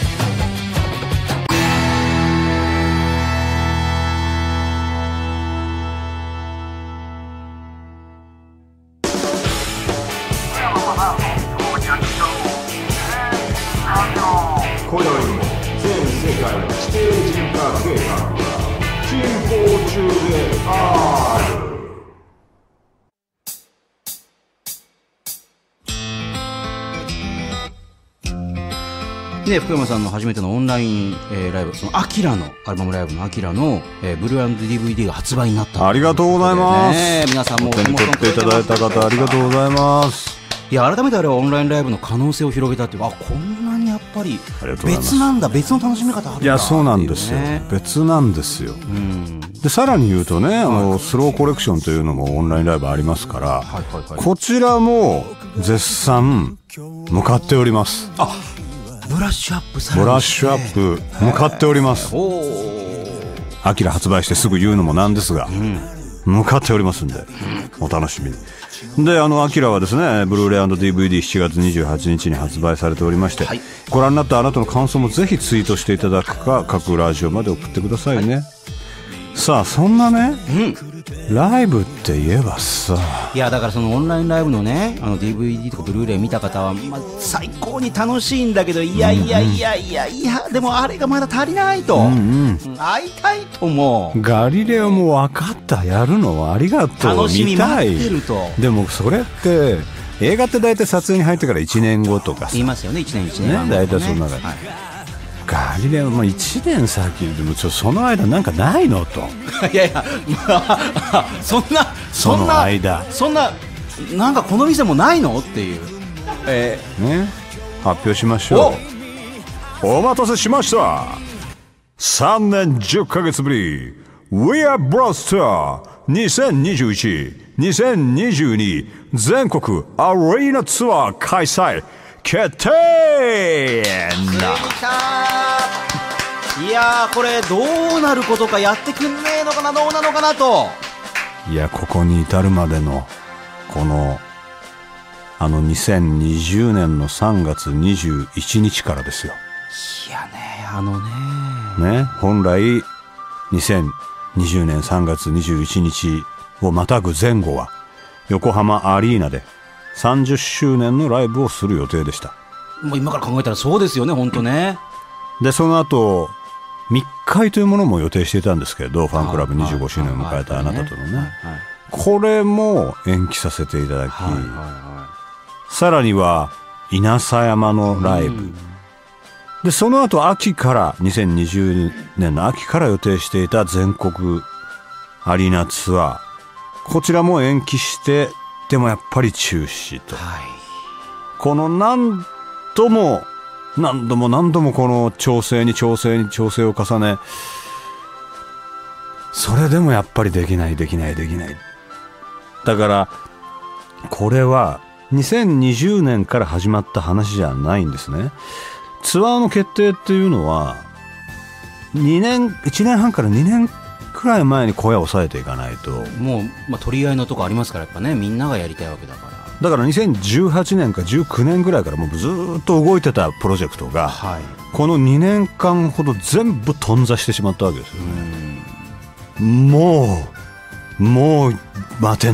今宵も全世界の地底人化計画が進行中である。 ね、福山さんの初めてのオンライン、えー、ライブ、そのアキラのアルバムライブのアキラの、えー、ブルー&ディーブイディー が発売になった、 ありがとうございます、 ね、皆さんも手に取っていただいた方ありがとうございます。 いや改めてあれはオンラインライブの可能性を広げたっていう、あこんなにやっぱり別なんだ、別の楽しみ方あるんだっていう、ね、 いやそうなんですよ、別なんですよ、うん、でさらに言うとね、あのスローコレクションというのもオンラインライブありますから、はいはいはい、こちらも絶賛向かっております。 あブラッシュアップされブラッシュアップ向かっております。アキラ発売してすぐ言うのもなんですが、うん、向かっておりますんで、うん、お楽しみに。であのアキラはですねブルーレイ&ディーブイディーしちがつにじゅうはちにちに発売されておりまして、はい、ご覧になったあなたの感想もぜひツイートしていただくか各ラジオまで送ってくださいね、はい、さあそんなね、うん、ライブって言えばさ、 いやだからそのオンラインライブのねあの ディーブイディー とかブルーレイ見た方は、まあ、最高に楽しいんだけど、いやいやいやいやいや、でもあれがまだ足りないと、うんうん、会いたいともガリレオも分かった、やるのありがとう、 楽しみ待ってると。 でもそれって映画って大体撮影に入ってからいちねんごとかさ言いますよね、いちねんいちねん、 ね、大体その中で、はい、ガリレオもいちねん先でもちょその間なんかないのといやいや、まあ、そんなその間そんななんかこの店もないのっていう、 えーね、発表しましょう。 お, お待たせしました。さんねんじゅっかげつぶり We Are Blaster にせんにじゅういち、にせんにじゅうに 全国アリーナツアー開催決定な。 いやーこれどうなることか、やってくんねえのかな、どうなのかなと。 いやここに至るまでのこのあのにせんにじゅうねんのさんがつにじゅういちにちからですよ。 いやねあのねね本来にせんにじゅうねんさんがつにじゅういちにちをまたぐ前後は横浜アリーナでさんじゅっしゅうねんのライブをする予定でした。 もう今から考えたらそうですよね本当ね。 でその後密会というものも予定していたんですけど、ファンクラブにじゅうごしゅうねんを迎えたあなたとのね、これも延期させていただき、はいはいはい、さらには稲佐山のライブ、うん、でその後秋からにせんにじゅうねんの秋から予定していた全国アリーナツアー、こちらも延期して、でもやっぱり中止と、はい、この何度も何度も何度もこの調整に調整に調整を重ね、それでもやっぱりできないできないできない。だからこれはにせんにじゅうねんから始まった話じゃないんですね。ツアーの決定っていうのはにねんいちねんはんからにねんくらい前に声を抑えていかないと、 もう、まあ、取り合いのとこありますからやっぱね、みんながやりたいわけだから。 だからにせんじゅうはちねんかじゅうきゅうねんぐらいからもうずっと動いてたプロジェクトが、はい、このにねんかんほど全部頓挫してしまったわけですよね。もうもう待てないと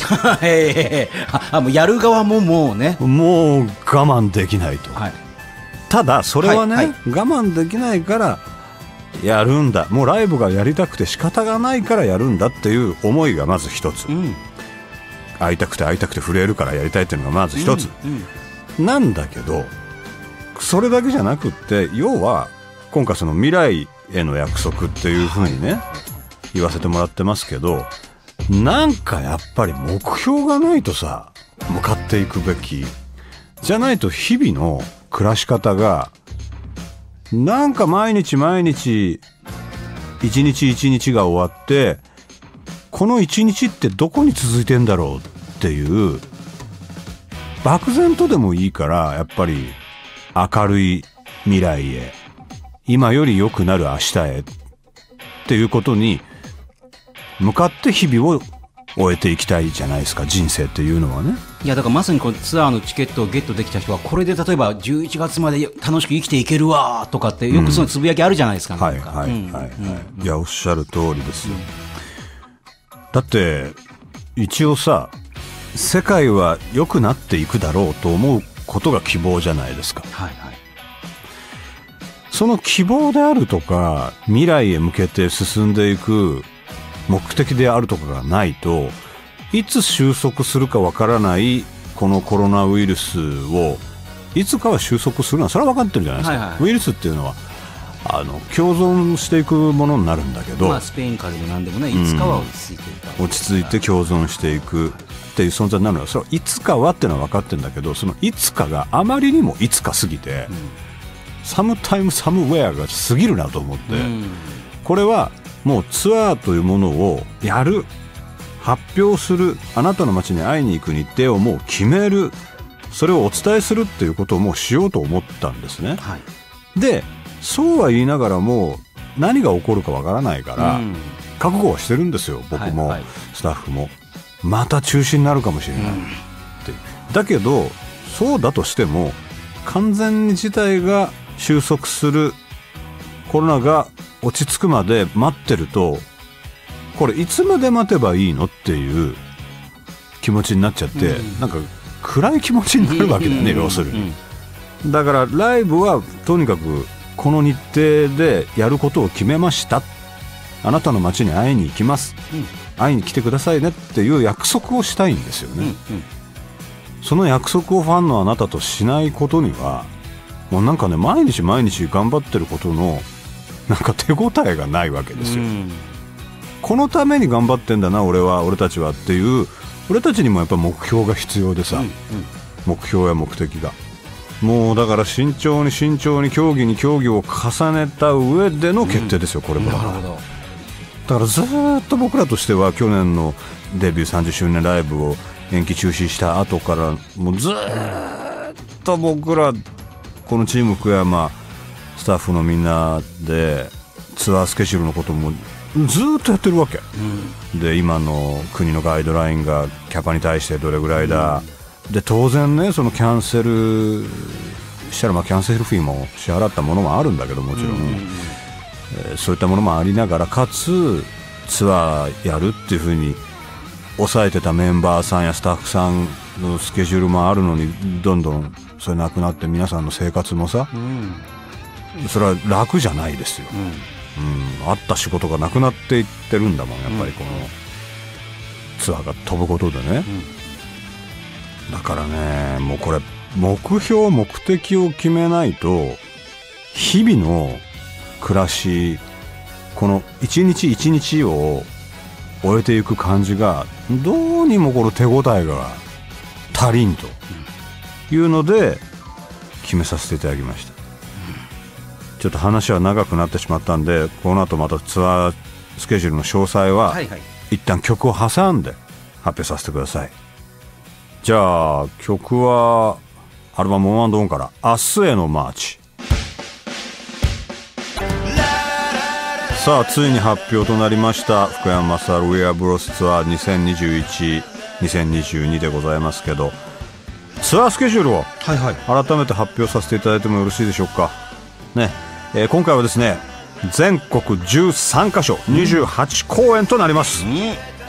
へーあもうやる側ももうね、 もう我慢できないと、 はい、 ただそれはね、 はいはい、 我慢できないからやるんだ、もうライブがやりたくて仕方がないからやるんだっていう思いがまず一つ、うん、会いたくて会いたくて震えるからやりたいっていうのがまず一つ、うんうん、なんだけどそれだけじゃなくって要は今回その未来への約束っていう風にね言わせてもらってますけど、なんかやっぱり目標がないとさ向かっていくべきじゃないと日々の暮らし方がなんか毎日毎日一日一日が終わってこの一日ってどこに続いてんだろうっていう漠然とでもいいからやっぱり明るい未来へ今より良くなる明日へっていうことに向かって日々を終えていきたいじゃないですか、人生っていうのはね。 いやだからまさにこのツアーのチケットをゲットできた人はこれで例えばじゅういちがつまで楽しく生きていけるわとかってよくそのつぶやきあるじゃないですか、うん、 はいはいはい、うんはい、いやおっしゃる通りですよ、うん、だって一応さ世界は良くなっていくだろうと思うことが希望じゃないですか、はいはい、その希望であるとか未来へ向けて進んでいく目的であるとかがないといつ収束するかわからないこのコロナウイルスをいつかは収束するのはそれは分かってるじゃないですか、はいはい、ウイルスっていうのはあの共存していくものになるんだけど、 まあ、スペイン風邪で何でもねいつかは落ち着いていく、 うん、落ち着いて共存していくっていう存在になるのはそれはいつかはっていうのは分かってるんだけどそのいつかがあまりにもいつか過ぎて、うん、サムタイムサムウェアが過ぎるなと思って、うん、これはもうツアーというものをやる発表するあなたの街に会いに行く日程をもう決めるそれをお伝えするっていうことをもうしようと思ったんですね、はい、でそうは言いながらも何が起こるかわからないから、うん、覚悟はしてるんですよ僕も、はいはい、スタッフもまた中止になるかもしれない、うん、ってだけどそうだとしても完全に事態が収束するコロナが落ち着くまで待ってるとこれいつまで待てばいいのっていう気持ちになっちゃって、うん、なんか暗い気持ちになるわけだよね、うん、要するに、うん、だからライブはとにかくこの日程でやることを決めましたあなたの街に会いに行きます、うん、会いに来てくださいねっていう約束をしたいんですよね、うんうん、その約束をファンのあなたとしないことにはもうなんかね毎日毎日頑張ってることのなんか手応えがないわけですよ、うん、このために頑張ってんだな俺は俺たちはっていう俺たちにもやっぱ目標が必要でさ、うんうん、目標や目的がもうだから慎重に慎重に競技に競技を重ねた上での決定ですよ、うん、これから。なるほど。だからずっと僕らとしては去年のデビューさんじゅっしゅうねんライブを延期中止した後からもうずっと僕らこのチーム福山スタッフのみんなでツアースケジュールのこともずっとやってるわけ、うん、で今の国のガイドラインがキャパに対してどれぐらいだ、うん、で当然ねそのキャンセルしたらまあキャンセルフィーも支払ったものもあるんだけどもちろん、うんえー、そういったものもありながらかつツアーやるっていう風に抑えてたメンバーさんやスタッフさんのスケジュールもあるのにどんどんそれなくなって皆さんの生活もさ、うんそれは楽じゃないですよ、うんうん、あった仕事がなくなっていってるんだもんやっぱりこのツアーが飛ぶことでね、うん、だからねもうこれ目標目的を決めないと日々の暮らしこの一日一日を終えていく感じがどうにもこの手応えが足りんというので決めさせていただきました。ちょっと話は長くなってしまったんでこの後またツアースケジュールの詳細は一旦曲を挟んで発表させてください。じゃあ曲はアルバムオンアンドオンから明日へのマーチ。さあついに発表となりました福山雅治 We Are Bros ツアーにせんにじゅういち、にせんにじゅうにでございますけどツアースケジュールを改めて発表させていただいてもよろしいでしょうかね。えー、今回はですね全国じゅうさんカ所にじゅうはち公演となります、うん、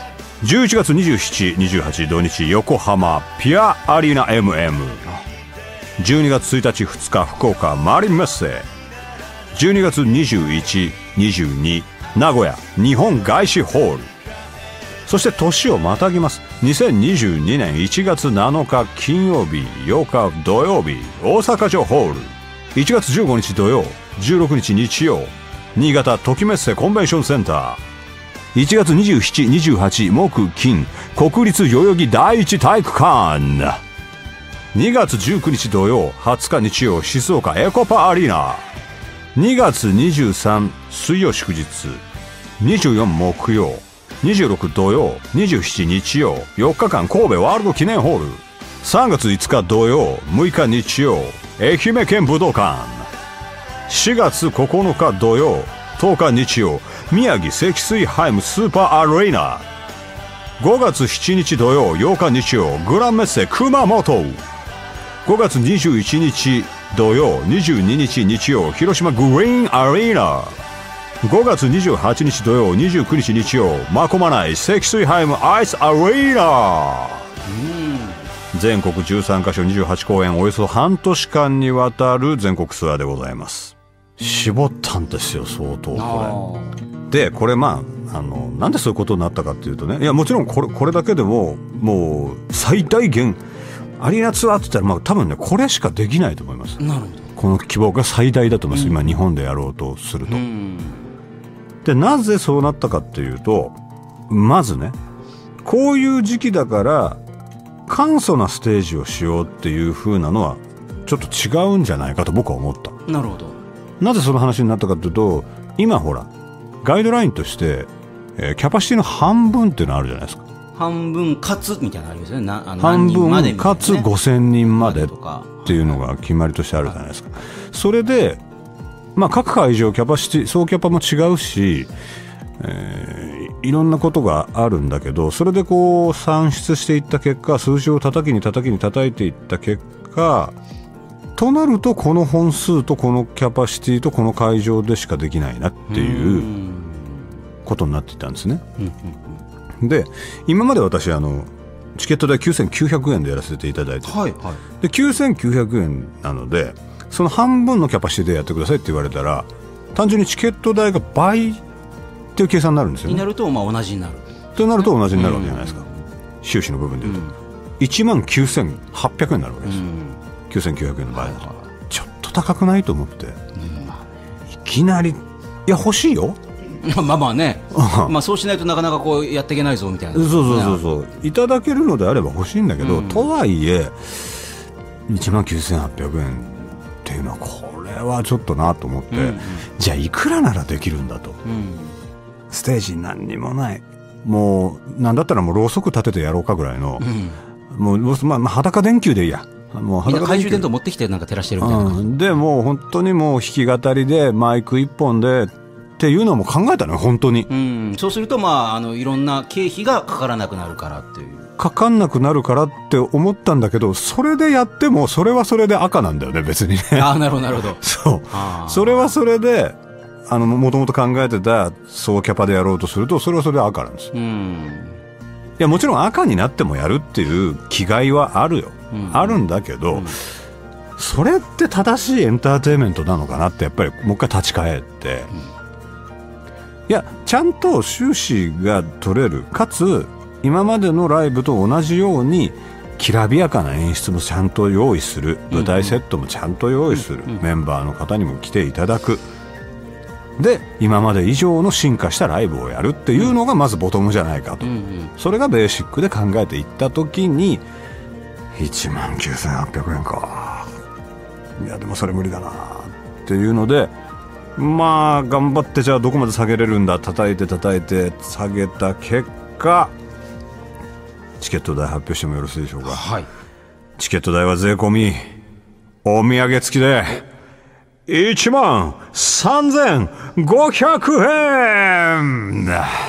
じゅういちがつにじゅうしち、にじゅうはち土日横浜ピアアリーナ エムエム、 じゅうにがつついたちふつか福岡マリンメッセ、じゅうにがつにじゅういち、にじゅうに名古屋日本外資ホール、そして年をまたぎますにせんにじゅうにねんいちがつなのか金曜日、ようか土曜日大阪城ホール、いちがつじゅうごにち土曜、じゅうろくにち日曜新潟ときメッセコンベンションセンター、いちがつにじゅうしち、にじゅうはち木金国立代々木第一体育館、にがつじゅうくにち土曜、はつか日曜静岡エコパアリーナ、にがつにじゅうさん水曜祝日、にじゅうよっか木曜、にじゅうろく土曜、にじゅうしち日曜よっかかん神戸ワールド記念ホール、さんがついつか土曜、むいか日曜愛媛県武道館、しがつここのか土曜、とおか日曜宮城積水ハイムスーパーアリーナ、ごがつしちにち土曜、ようか日曜グランメッセ熊本、ごがつにじゅういちにち土曜、にじゅうににち日曜広島グリーンアリーナ、ごがつにじゅうはちにち土曜、にじゅうくにち日曜真駒内積水ハイムアイスアリーナ、全国じゅうさんかしょにじゅうはちこうえん、およそ半年間にわたる全国ツアーでございます。絞ったんですよ相当これで、これまああのなんでそういうことになったかっていうとね、いやもちろんこれこれだけでももう最大限アリーナツアーって言ったら、まあ多分ねこれしかできないと思います。なるほど。この規模が最大だと思います、うん、今日本でやろうとすると、うん、でなぜそうなったかっていうと、まずねこういう時期だから簡素なステージをしようっていう風なのはちょっと違うんじゃないかと僕は思った。なるほど。なぜその話になったかというと、今ほらガイドラインとして、えー、キャパシティの半分っていうのあるじゃないですか。半分かつみたいなのありますよね。なあの半分かつごせんにんまでっていうのが決まりとしてあるじゃないですか。それで、まあ、各会場キャパシティ総キャパも違うし、えー、いろんなことがあるんだけど、それでこう算出していった結果、数字を叩きに叩きに叩いていった結果となると、この本数とこのキャパシティとこの会場でしかできないなっていうことになっていたんですね。で今まで私あのチケット代きゅうせんきゅうひゃくえんでやらせていただいて、はいはい、できゅうせんきゅうひゃくえんなので、その半分のキャパシティでやってくださいって言われたら、単純にチケット代が倍っていう計算になるんですよね。になるとまあ同じになるとなると同じになるわけじゃないですか、うん、収支の部分でいうと、うん、いちまんきゅうせんはっぴゃくえんになるわけですよ、うん、きゅうせんきゅうひゃくえんの場合だと、はいはい、ちょっと高くないと思って、うん、いきなりいや欲しいよまあまあねまあそうしないとなかなかこうやっていけないぞみたいな、そうそうそうそういただけるのであれば欲しいんだけど、うん、とはいえいちまんきゅうせんはっぴゃくえんっていうのはこれはちょっとなと思って、うんうん、じゃあいくらならできるんだと、うん、ステージ何にもない、もうなんだったらもうろうそく立ててやろうかぐらいの、うん、もう、まあ、裸電球でいいや、もう裸電球懐中電灯持ってきてなんか照らしてるみたいな、うん、でもう本当にもう弾き語りでマイクいっぽんでっていうのも考えたのよ本当に、うん、そうすると、まあ、あのいろんな経費がかからなくなるからっていうかかんなくなるからって思ったんだけど、それでやってもそれはそれで赤なんだよね別にね。あ、なるほどなるほどそうそれはそれであのもともと考えてた総キャパでやろうとするとそれはそれで赤なんです、うん、いやもちろん赤になってもやるっていう気概はあるよ、うん、あるんだけど、うん、それって正しいエンターテインメントなのかなってやっぱりもう一回立ち返って、うんいやちゃんと収支が取れる、かつ今までのライブと同じようにきらびやかな演出もちゃんと用意する、舞台セットもちゃんと用意する、メンバーの方にも来ていただく、で今まで以上の進化したライブをやるっていうのがまずボトムじゃないかと、それがベーシックで考えていった時にいちまんきゅうせんはっぴゃくえんか、いやでもそれ無理だなっていうので、まあ頑張ってじゃあどこまで下げれるんだ、叩いて叩いて下げた結果、チケット代発表してもよろしいでしょうか。はい、チケット代は税込みお土産付きでいちまんさんぜんごひゃくえん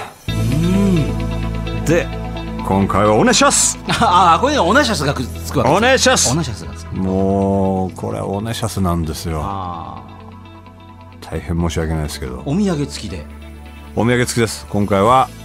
で、今回はおねしゃすああこれおねしゃすがつくわけです。おねしゃすおねしゃすがつく、もうこれおねしゃすなんですよ。あ大変申し訳ないですけど、お土産付きでお土産付きです。今回は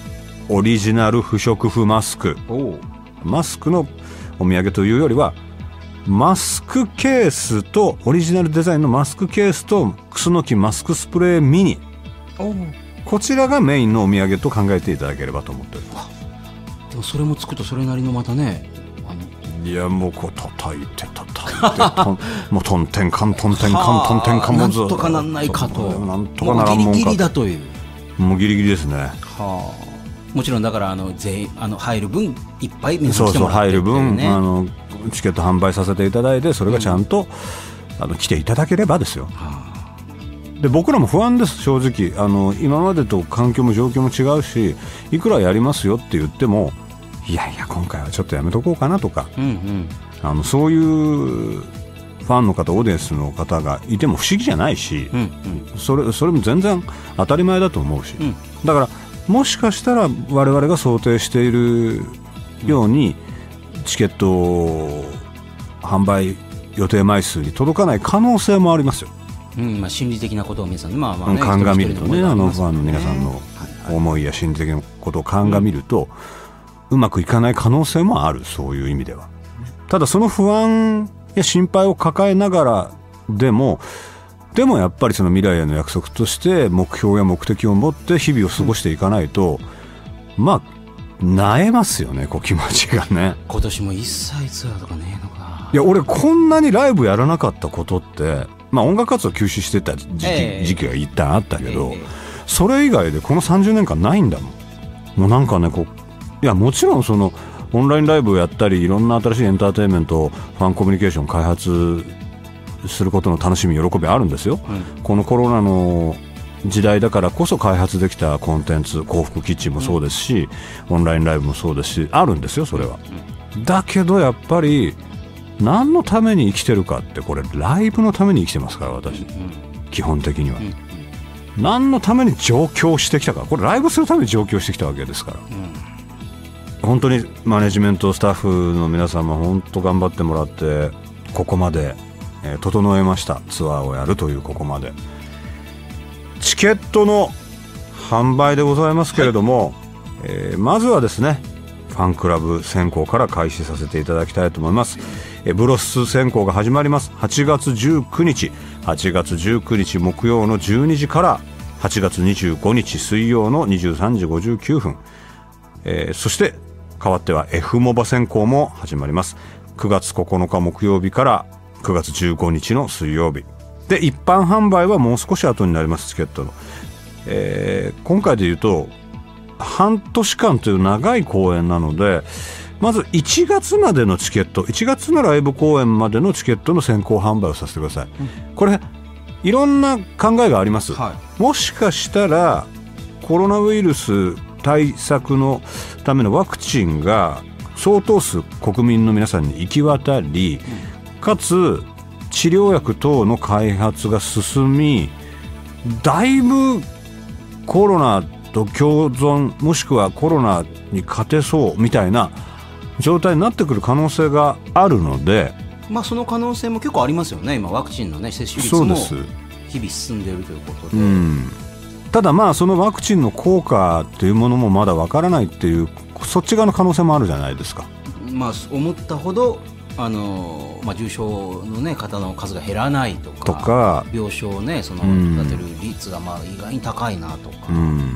オリジナル不織布マスク。マスクのお土産というよりはマスクケースとオリジナルデザインのマスクケースとクスノキマスクスプレーミニ、こちらがメインのお土産と考えていただければと思っております。 でもそれもつくとそれなりのまたね、 いやもうこう叩いて叩いてとんもうトンテンカントンテンカントンテンカンもずっとなんとかなんないかと、 なんとかならんもんか、 もうギリギリだという、 もうギリギリですね。 はあ、もちろんだからあの全員あの入る分いっぱい皆さんそうそう来てもらって入る分、 ね、 あのチケット販売させていただいて、それがちゃんと、うん、あの来ていただければですよ。はあ、で僕らも不安です、正直。あの今までと環境も状況も違うし、いくらやりますよって言っても、いやいや今回はちょっとやめとこうかなとか、うんうん、あのそういうファンの方オーディエンスの方がいても不思議じゃないし、うんうん、それ、それも全然当たり前だと思うし、うん、だからもしかしたら我々が想定しているようにチケット販売予定枚数に届かない可能性もありますよ。 うん、まあ、心理的なことを皆さん、まあまあね、 鑑みるとね、あのファンの皆さんの思いや心理的なことを鑑みると、うん、うまくいかない可能性もある、そういう意味では。ただその不安や心配を抱えながらでもでもやっぱりその未来への約束として目標や目的を持って日々を過ごしていかないと、うん、まあ萎えますよね、こう気持ちがね。 今年も一切ツアーとかねえのか。 いや俺こんなにライブやらなかったことって、まあ音楽活動休止してた時期、えー、時期が一旦あったけど、えー、それ以外でこのさんじゅうねんかんないんだもん。もうなんかねこう、いやもちろんそのオンラインライブをやったりいろんな新しいエンターテインメントファンコミュニケーション開発することの楽しみ喜びあるんですよ、うん、このコロナの時代だからこそ開発できたコンテンツ、幸福キッチンもそうですし、うん、オンラインライブもそうですしあるんですよ、それは、うん、だけどやっぱり何のために生きてるかって、これライブのために生きてますから私、うん、基本的には、うん、何のために上京してきたか、これライブするために上京してきたわけですから、うん、本当にマネジメントスタッフの皆様本当頑張ってもらってここまで、えー、整えました。ツアーをやるというここまで。チケットの販売でございますけれども、はい、えー、まずはですねファンクラブ選考から開始させていただきたいと思います。えー、ブロス選考が始まります。はちがつじゅうくにちはちがつじゅうくにち木曜のじゅうにじからはちがつにじゅうごにち水曜のにじゅうさんじごじゅうきゅうふん、えー、そして代わっては F モバ選考も始まります。くがつここのか木曜日からくがつじゅうごにちの水曜日で、一般販売はもう少し後になります。チケットの、えー、今回でいうと半年間という長い公演なので、まずいちがつまでのチケット、いちがつのライブ公演までのチケットの先行販売をさせてください、うん、これいろんな考えがあります、はい、もしかしたらコロナウイルス対策のためのワクチンが相当数国民の皆さんに行き渡り、うん、かつ治療薬等の開発が進み、だいぶコロナと共存もしくはコロナに勝てそうみたいな状態になってくる可能性があるので、 まあ、その可能性も結構ありますよね。今ワクチンの、ね、接種率も日々進んでいるということで、うん、 ただまあそのワクチンの効果というものもまだわからないっていう、そっち側の可能性もあるじゃないですか。 まあ、思ったほどあの、まあ、重症の、ね、方の数が減らないとか、 とか病床を、ね、その立てる率がまあ意外に高いなとか、 うん、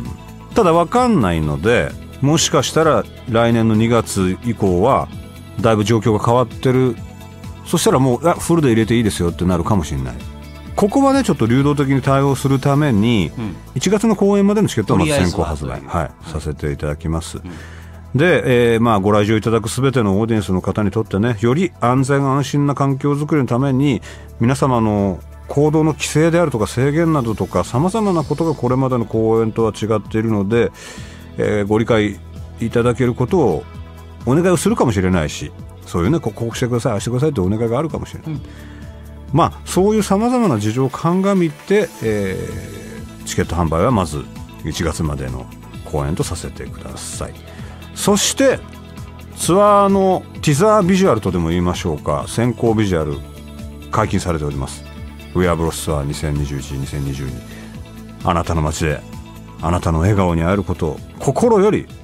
ただ分かんないので、もしかしたら来年のにがつ以降はだいぶ状況が変わってる、そしたらもうフルで入れていいですよってなるかもしれない。ここはねちょっと流動的に対応するために、うん、いちがつの公演までのチケットをまず先行発売、はい、させていただきます、うん、で、えーまあ、ご来場いただくすべてのオーディエンスの方にとってね、より安全安心な環境づくりのために皆様の行動の規制であるとか制限などとか様々なことがこれまでの公演とは違っているので、えー、ご理解いただけることをお願いをするかもしれないし、そういうね、こうしてください、ああしてくださいというお願いがあるかもしれない、うん、まあそういう様々な事情を鑑みて、えー、チケット販売はまずいちがつまでの公演とさせてください。そしてツアーのティザービジュアルとでも言いましょうか、先行ビジュアル解禁されております。ウェアブロスツアーにせんにじゅういち、にせんにじゅうに、あなたの街であなたの笑顔に会えることを心より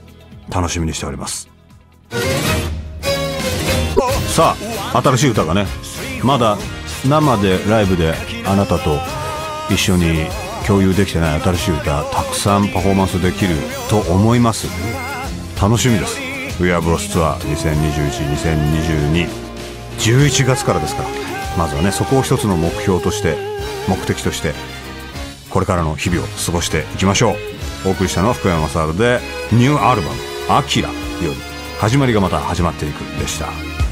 楽しみにしております。さあ新しい歌がね、まだ生でライブであなたと一緒に共有できてない新しい歌たくさんパフォーマンスできると思います。楽しみです。 We Are Bros ツアーにせんにじゅういち、にせんにじゅうに じゅういちがつからですから、まずはねそこを一つの目標として目的としてこれからの日々を過ごしていきましょう。お送りしたのは福山雅治でニューアルバム「アキラ」より始まりがまた始まっていくでした。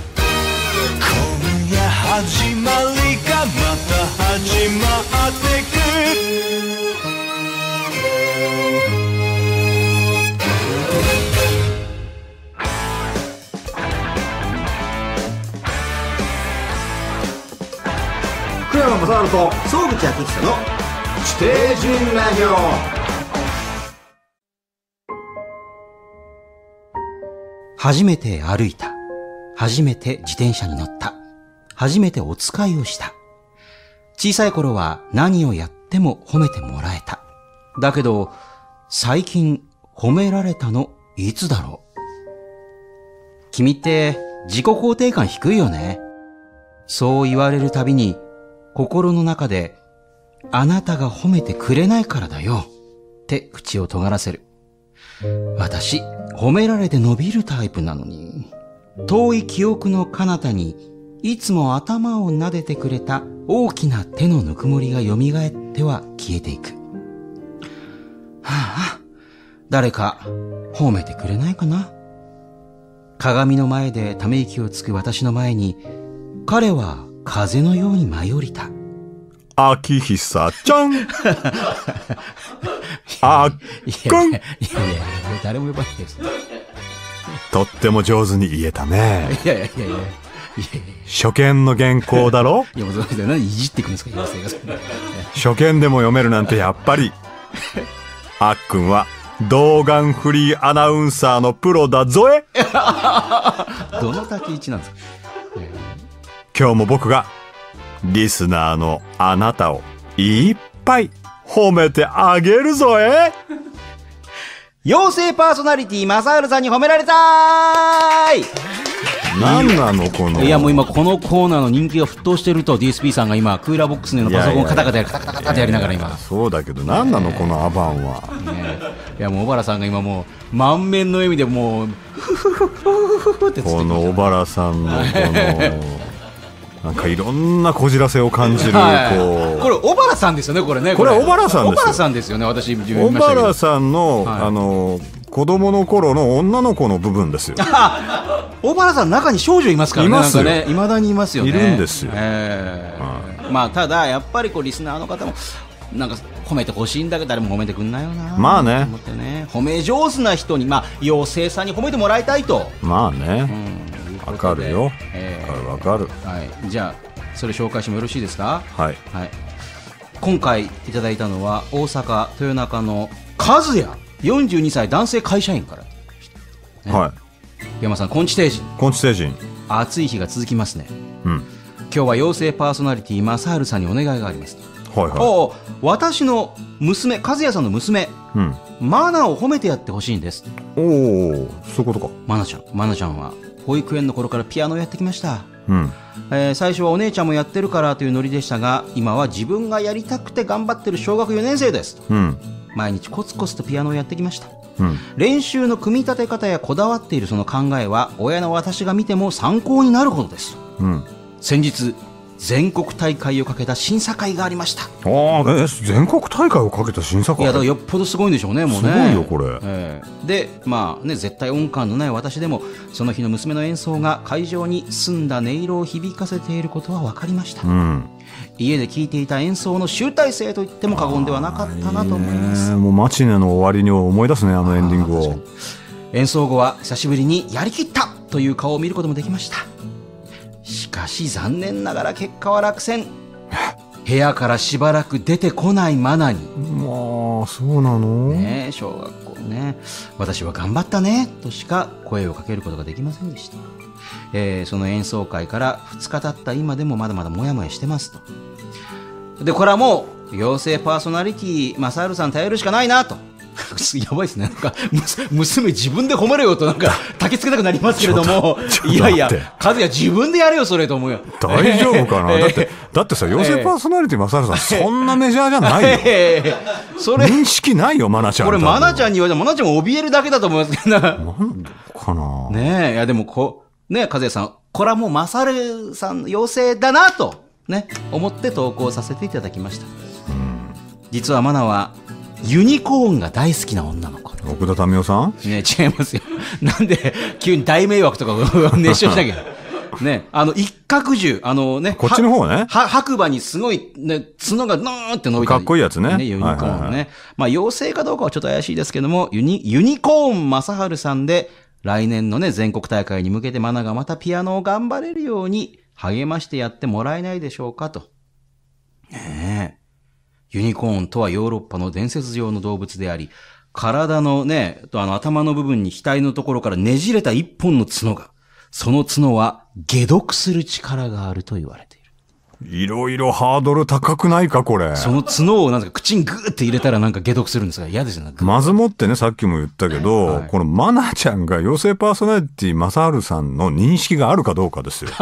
今夜始まりがまた始まってく。 福山雅治と総口昭久の地底人ラジオ。 初めて歩いた。初めて自転車に乗った。初めてお使いをした。小さい頃は何をやっても褒めてもらえた。だけど、最近褒められたのいつだろう。君って自己肯定感低いよね。そう言われるたびに心の中であなたが褒めてくれないからだよって口を尖らせる。私、褒められて伸びるタイプなのに。遠い記憶の彼方にいつも頭を撫でてくれた大きな手のぬくもりが蘇っては消えていく。はあ、誰か褒めてくれないかな。鏡の前でため息をつく私の前に彼は風のように舞い降りた。 秋久ちゃんあっくん、 いやいやいや、誰も呼ばないですね。 とっても上手に言えたね。 いやいやいやいや。 初見の原稿だろ。 いやもうそうですよ。何いじっていくんですか、妖精が。 初見でも読めるなんてやっぱりあっくんは童顔フリーアナウンサーのプロだぞえ。 どの立ち位置なんですか。 今日も僕がリスナーのあなたをいっぱい褒めてあげるぞえ。 妖精パーソナリティ正治さんに褒められたーい。 何なのこの。 いやもう今このコーナーの人気が沸騰してると ディーエスピー さんが今クーラーボックスのパソコンをカタカタやるカタカタカタやりながら今。 そうだけど何なのこのアバンは。 ね、いやもう小原さんが今もう満面の笑みでもうフフフフフフってこの小原さんのこのなんかいろんなこじらせを感じる、はい、こうこれ小原さんですよね。これねこれ小原さんですよ。 小原さんですよね。私小原さんの、はい、あの子供の頃の女の子の部分ですよ。 小原さん中に少女いますからね。いますよね。未だにいますよね。 いるんですよ、 えーはい、まあただやっぱりこうリスナーの方もなんか褒めてほしいんだけど誰も褒めてくんないよな。 まあね思ってね、褒め上手な人にまあ妖精さんに褒めてもらいたいと。 まあね、わ、うん、かるよ、 えー、 わかるわかる、 はい、じゃあそれ紹介してもよろしいですか。 はい、 はい、今回いただいたのは大阪豊中の和也よんじゅうにさい男性会社員から、ね、 はい。 山さん、コンチテージコンチテージ暑い日が続きますね、 うん、 今日は妖精パーソナリティ正治さんにお願いがあります。 はいはい、 お私の娘和也さんの娘、うん、マナを褒めてやってほしいんです。 おお、そういうことか。 マナちゃんマナちゃんは保育園の頃からピアノをやってきました、 うんえー、最初はお姉ちゃんもやってるからというノリでしたが今は自分がやりたくて頑張ってる小学よねん生です、 うん、 毎日コツコツとピアノをやってきました、 うん、 練習の組み立て方やこだわっているその考えは親の私が見ても参考になるほどです、 うん、 先日全国大会をかけた審査会がありました。あえ全国大会をかけた審査会。 いやだからよっぽどすごいんでしょうね。もうねすごいよこれ、 えー、でまあね絶対音感のない私でもその日の娘の演奏が会場に澄んだ音色を響かせていることは分かりました、うん、家で聴いていた演奏の集大成と言っても過言ではなかったなと思います。 いいね、もうマチネの終わりに思い出すねあのエンディングを。 演奏後は久しぶりにやりきったという顔を見ることもできました。しかし残念ながら結果は落選。部屋からしばらく出てこないマナに。 まあそうなのね、小学校ね。私は頑張ったねとしか声をかけることができませんでした、えー、その演奏会からふつか経った今でもまだまだモヤモヤしてますと。でこれはもう妖精パーソナリティ正治さん頼るしかないなとやばいですね。なんか、娘自分で褒めろよとなんか、焚きつけたくなりますけれども、いやいや、和也自分でやれよ、それと思うよ。 大丈夫かな、えー、だって、だってさ、妖精パーソナリティ正治さん、そんなメジャーじゃないよ。えー、それ認識ないよ、マナちゃん。 これ、マナちゃんに言われたら、マナちゃんも怯えるだけだと思いますけど。 なんかなねえ、いやでもこう、ねえ、和也さん、これはもうマサルさんの妖精だなと、ね、思って投稿させていただきました。うん、実はマナは、ユニコーンが大好きな女の子。 奥田民生さんね、違いますよ。なんで、急に大迷惑とかを熱唱しなきゃ。ね、あの、一角獣、あのね、 こっちの方ね。 は、白馬にすごい、ね、角がノーって伸びてかっこいいやつね。 ね、ユニコーンね。はいはいはい、まあ、妖精かどうかはちょっと怪しいですけども、ユニ、ユニコーン正治さんで、来年のね、全国大会に向けてマナがまたピアノを頑張れるように、励ましてやってもらえないでしょうかと。ねえ。ユニコーンとはヨーロッパの伝説上の動物であり、体のね、あの頭の部分に額のところからねじれた一本の角が、その角は解毒する力があると言われている。 いろいろハードル高くないか、これ。 その角をなんか口にグーって入れたらなんか解毒するんですが、嫌ですよね。 まずもってね、さっきも言ったけど、はい、このマナちゃんが妖精パーソナリティ正治さんの認識があるかどうかですよ。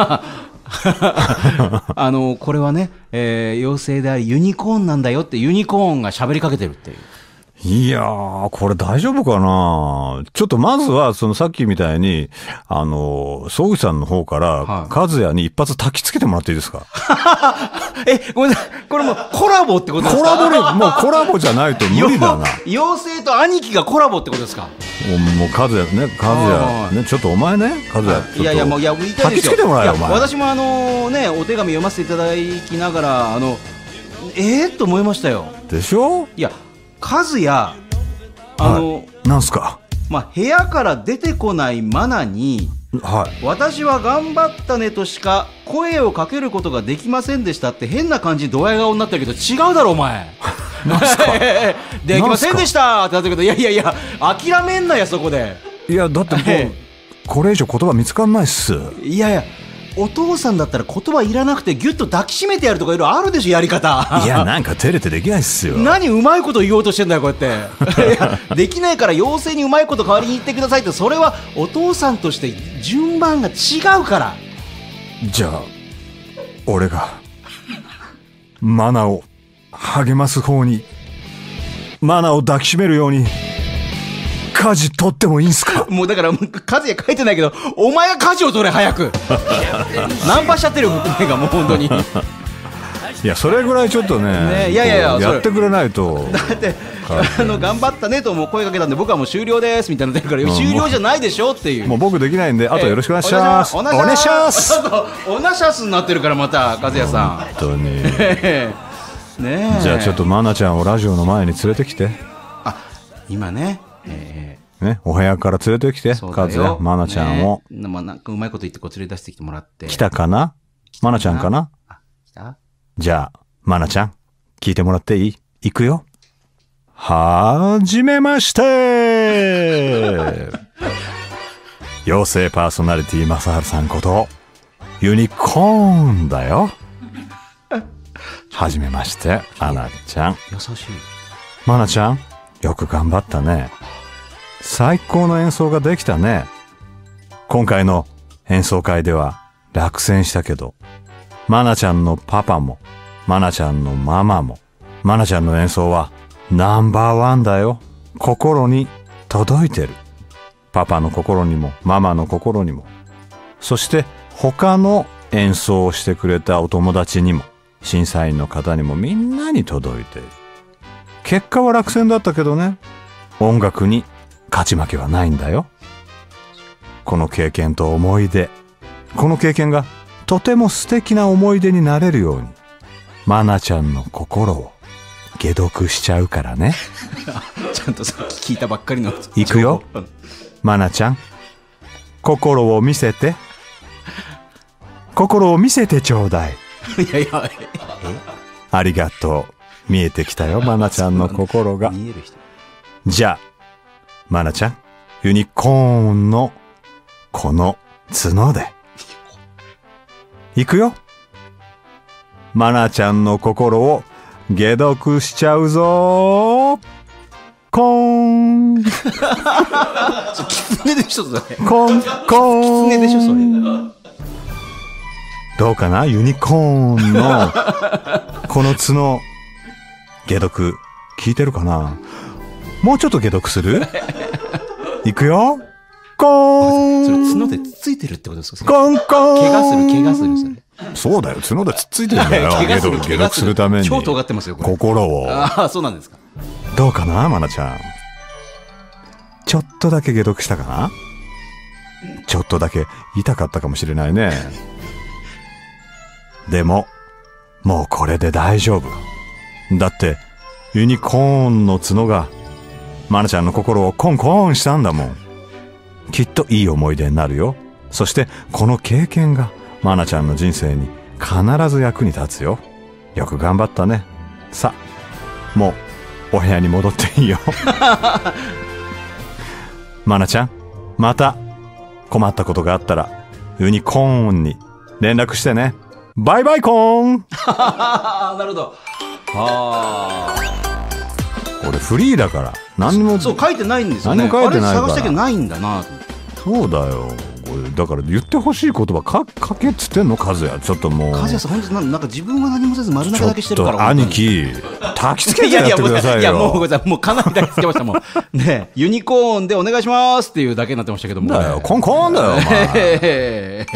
あの、これはね、えー、妖精でありユニコーンなんだよってユニコーンが喋りかけてるっていう。 いやー、これ大丈夫かな。ちょっとまずは、そのさっきみたいに、あの、総口さんの方から、はい、和也に一発焚きつけてもらっていいですか？ え、ごめんなさい。これもうコラボってことですか？ コラボで、もうコラボじゃないと無理だな。 妖精と兄貴がコラボってことですか？ もう和也ね、和也ね、ちょっとお前ね、和也。 いやいや、もう、いや、言いたいですよ。 焚きつけてもらえよ、お前。 私もあのね、お手紙読ませていただきながら、あの、えーと思いましたよ。 でしょ？ いや、和也、あの、 はい、なんすか？ まあ、部屋から出てこないマナに、はい、私は頑張ったねとしか声をかけることができませんでしたって変な感じでドヤ顔になってるけど違うだろお前。 なんすか？ できませんでしたってなってるけど、いやいやいや諦めんなやそこで。 いやだってもうこれ以上言葉見つかんないっす。 いやいやお父さんだったら言葉いらなくてギュッと抱きしめてやるとかいろいろあるでしょやり方。 いやなんか照れてできないっすよ。 何うまいこと言おうとしてんだよこうやっていやできないから妖精にうまいこと代わりに言ってくださいって、それはお父さんとして順番が違うから。 じゃあ俺がマナを励ます方にマナを抱きしめるように舵取ってもいいんすか？ もうだから舵書いてないけどお前が舵を取れ早くナンパしちゃってるよ目がもう本当に。 いやそれぐらいちょっと ね, ねいやいやいややってくれないと。 だってあの頑張ったねとも声かけたんで僕はもう終了ですみたいなの出るから、うん、終了じゃないでしょっていう。 もう僕できないんであとよろしくお願いします。お願いします。 おなしゃすになってるからまた和也さん本当にね。じゃあちょっとマナちゃんをラジオの前に連れてきて。 あ今ねえー、ね、お部屋から連れてきて、和也、マナちゃんを。 ね、まあ、なんかうまいこと言ってこう連れ出してきてもらって。 来たかな？マナちゃんかな？あ、来た？じゃあ、マナちゃん、聞いてもらっていい？行くよ。はじめまして妖精パーソナリティ正治さんこと、ユニコーンだよ。はじめまして、マナちゃん。 優しい。 マナちゃん、よく頑張ったね。最高の演奏ができたね。今回の演奏会では落選したけど、マナちゃんのパパも、マナちゃんのママも、マナちゃんの演奏はナンバーワンだよ。心に届いてる。パパの心にも、ママの心にも。そして他の演奏をしてくれたお友達にも、審査員の方にもみんなに届いている。結果は落選だったけどね、音楽に勝ち負けはないんだよ。この経験と思い出、この経験がとても素敵な思い出になれるように、マナちゃんの心を解毒しちゃうからね。 ちゃんとさっき聞いたばっかりの。 いくよ、マナちゃん、心を見せて、心を見せてちょうだい。 いやいや、え？ ありがとう。見えてきたよ、マナちゃんの心が。 見える人。 じゃあ、マナちゃん、ユニコーンのこの角で。いくよ。マナちゃんの心を解毒しちゃうぞー。コーン。 ンキツネでしょそれ。 コンコンキツネでしょそれ。 どうかなユニコーンのこの角解毒聞いてるかな。もうちょっと解毒するいくよ。コーン。 それ角でつついてるってことですか。 コンコン。 怪我する怪我するそれ。 そうだよ、角でつっついてるんだよ。 怪我する解毒するために。 超尖ってますよこれ。 心を。 ああそうなんですか。 どうかなマナちゃん。ちょっとだけ解毒したかな。ちょっとだけ痛かったかもしれないね。でももうこれで大丈夫だって、ユニコーンの角がマナちゃんの心をコンコンしたんだもん。きっといい思い出になるよ。そしてこの経験がマナちゃんの人生に必ず役に立つよ。よく頑張ったね。さ、もうお部屋に戻っていいよ。マナちゃん、また困ったことがあったらユニコーンに連絡してね。バイバイコーン。 なるほど。ああ。 これフリーだから何も。 そう書いてないんですよね。 何も書いてないから。 あれ探したけどないんだな。 そうだよ。これだから言ってほしい言葉か書けっつってんのカズヤ。ちょっともう。 カズヤさん本当なんか自分は何もせず丸投げだけしてるから。 ちょっと兄貴焚きつけてやってくださいよ。 いやいやもうごめんなさい、もうかなり抱きつけましたもん。ねユニコーンでお願いしますっていうだけになってましたけども。 だよコンコンだよお前。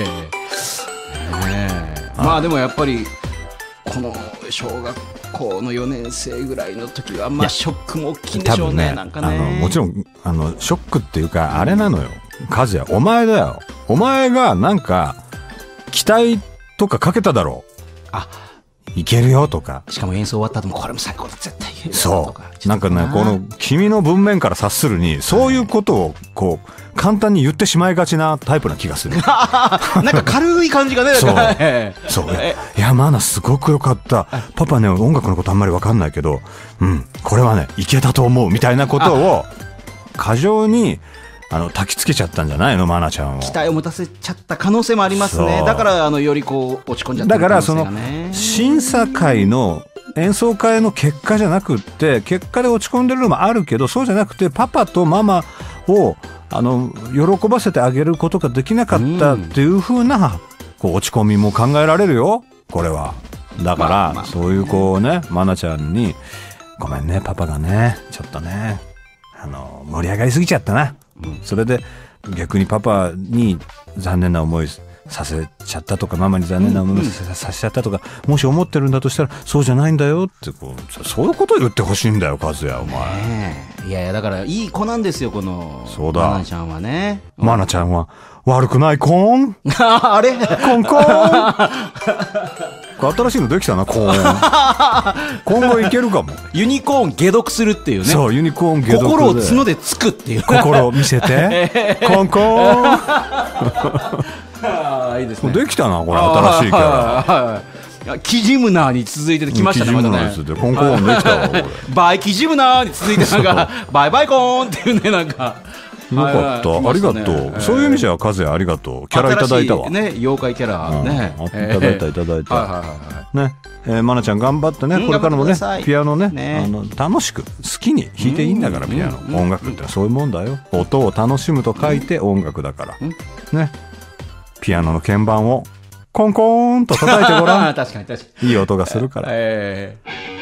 まあでもやっぱりこの小学校のよねん生ぐらいの時はまあショックも大きいんでしょうね。なんかね、 あのもちろんあのショックっていうかあれなのよ。カズヤお前だよ。お前がなんか期待とかかけただろう。あ、いけるよとか。 しかも演奏終わった後もこれも最高だ絶対言えるよとか。 そうなんかねこの君の文面から察するにそういうことをこう簡単に言ってしまいがちなタイプな気がする。なんか軽い感じがね。 そうそう。いやマナすごく良かった。パパね音楽のことあんまり分かんないけど、うんこれはねいけたと思うみたいなことを過剰にあの焚きつけちゃったんじゃないのマナちゃんを。 期待を持たせちゃった可能性もありますね。だからあのよりこう落ち込んじゃった、ね、 だからその審査会の演奏会の結果じゃなくって結果で落ち込んでるのもあるけど、そうじゃなくてパパとママをあの喜ばせてあげることができなかったっていう風なこう落ち込みも考えられるよこれは。だから、まあまあ、そういうこうねマナちゃんにごめんねパパがねちょっとねあの盛り上がりすぎちゃったな、うん、それで逆にパパに残念な思いさせちゃったとかママに残念な思いさせちゃったとか、もし思ってるんだとしたらそうじゃないんだよってこうそういうことを言ってほしいんだよカズヤお前。 いやいやだからいい子なんですよこのそうだマナちゃんはね。 マナちゃんは悪くないコーン。 あれコンコーン。新しいのできたなコーン。今後いけるかも。 ユニコーン解毒するっていうね。 そうユニコーン解毒で心を角でつくっていう。 心を見せてコンコーン。 あいいですね。 できたなこれ新しいキャラ。キジムナーに続いてきましたね。 キジムナーですね。コンコーンできたわこれ。 バイキジムナーに続いてなんかバイバイコーンっていうねなんか。 よかった、ありがとう。そういう意味じゃカズヤありがとう。キャラいただいたわ。 ね妖怪キャラね。 いただいたいただいた。ねマナちゃん頑張ってねこれからもねピアノねあの楽しく好きに弾いていいんだからピアノ音楽ってそういうもんだよ。音を楽しむと書いて音楽だからね。ピアノの鍵盤をコンコーンと叩いてごらん。 確かに確かにいい音がするから。 えー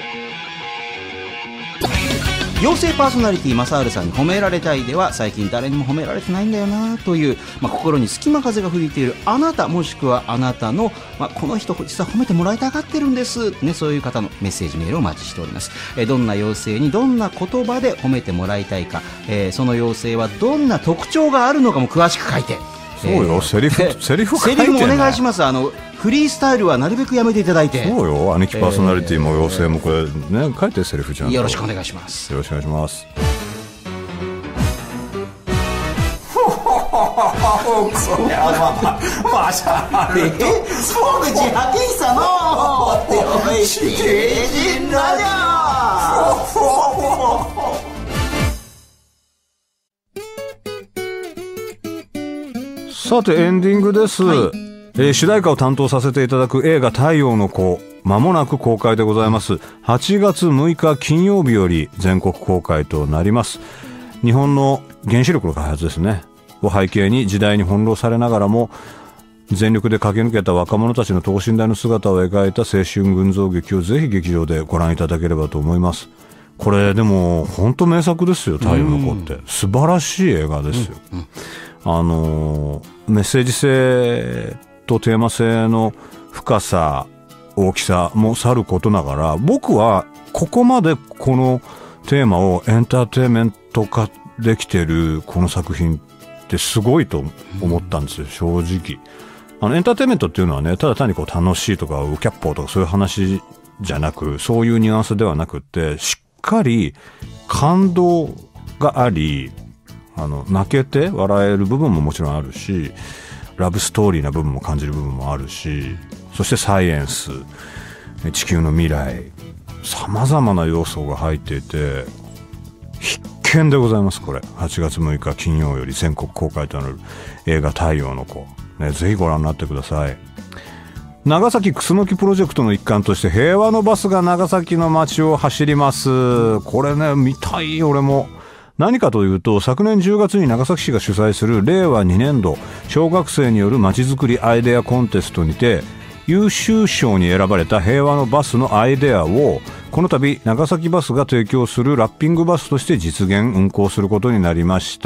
妖精パーソナリティマサールさんに褒められたいでは最近誰にも褒められてないんだよなという、まあ、心に隙間風が吹いているあなたもしくはあなたの、まあ、この人実は褒めてもらいたがってるんです、ね、そういう方のメッセージメールをお待ちしております。えー、どんな妖精にどんな言葉で褒めてもらいたいか、えー、その妖精はどんな特徴があるのかも詳しく書いて。 そうよ、えー、セリフセリフ書いてね。 セリフもお願いします。あのフリースタイルはなるべくやめていただいて。 そうよ兄貴パーソナリティも妖精もこれね書いてセリフちゃんとよろしくお願いします。 よろしくお願いします。 マシャルと総口派遣さの地底人ラジオ。さてエンディングです。はい、えー、主題歌を担当させていただく映画太陽の子まもなく公開でございます。はちがつむいか金曜日より全国公開となります。 日本の原子力の開発ですねを背景に時代に翻弄されながらも全力で駆け抜けた若者たちの等身大の姿を描いた青春群像劇をぜひ劇場でご覧いただければと思います。これでも本当名作ですよ。太陽の子って素晴らしい映画ですよ、うんうん、あのメッセージ性とテーマ性の深さ大きさもさることながら、僕はここまでこのテーマをエンターテインメント化できてるこの作品ってすごいと思ったんですよ、正直。あのエンターテインメントっていうのはね、ただ単にこう楽しいとかウキャッポーとかそういう話じゃなく、そういうニュアンスではなくって、しっかり感動があり、あの泣けて笑える部分ももちろんあるし、ラブストーリーな部分も感じる部分もあるし、そしてサイエンス、地球の未来、様々な要素が入っていて必見でございます。これはちがつむいか金曜より全国公開となる映画太陽の子、ね、ぜひご覧になってください。長崎クスノキプロジェクトの一環として平和のバスが長崎の街を走ります。これね見たい。俺も何かというと、昨年じゅうがつに長崎市が主催するれいわにねんど小学生によるまちづくりアイデアコンテストにて優秀賞に選ばれた平和のバスのアイデアをこの度長崎バスが提供するラッピングバスとして実現運行することになりました。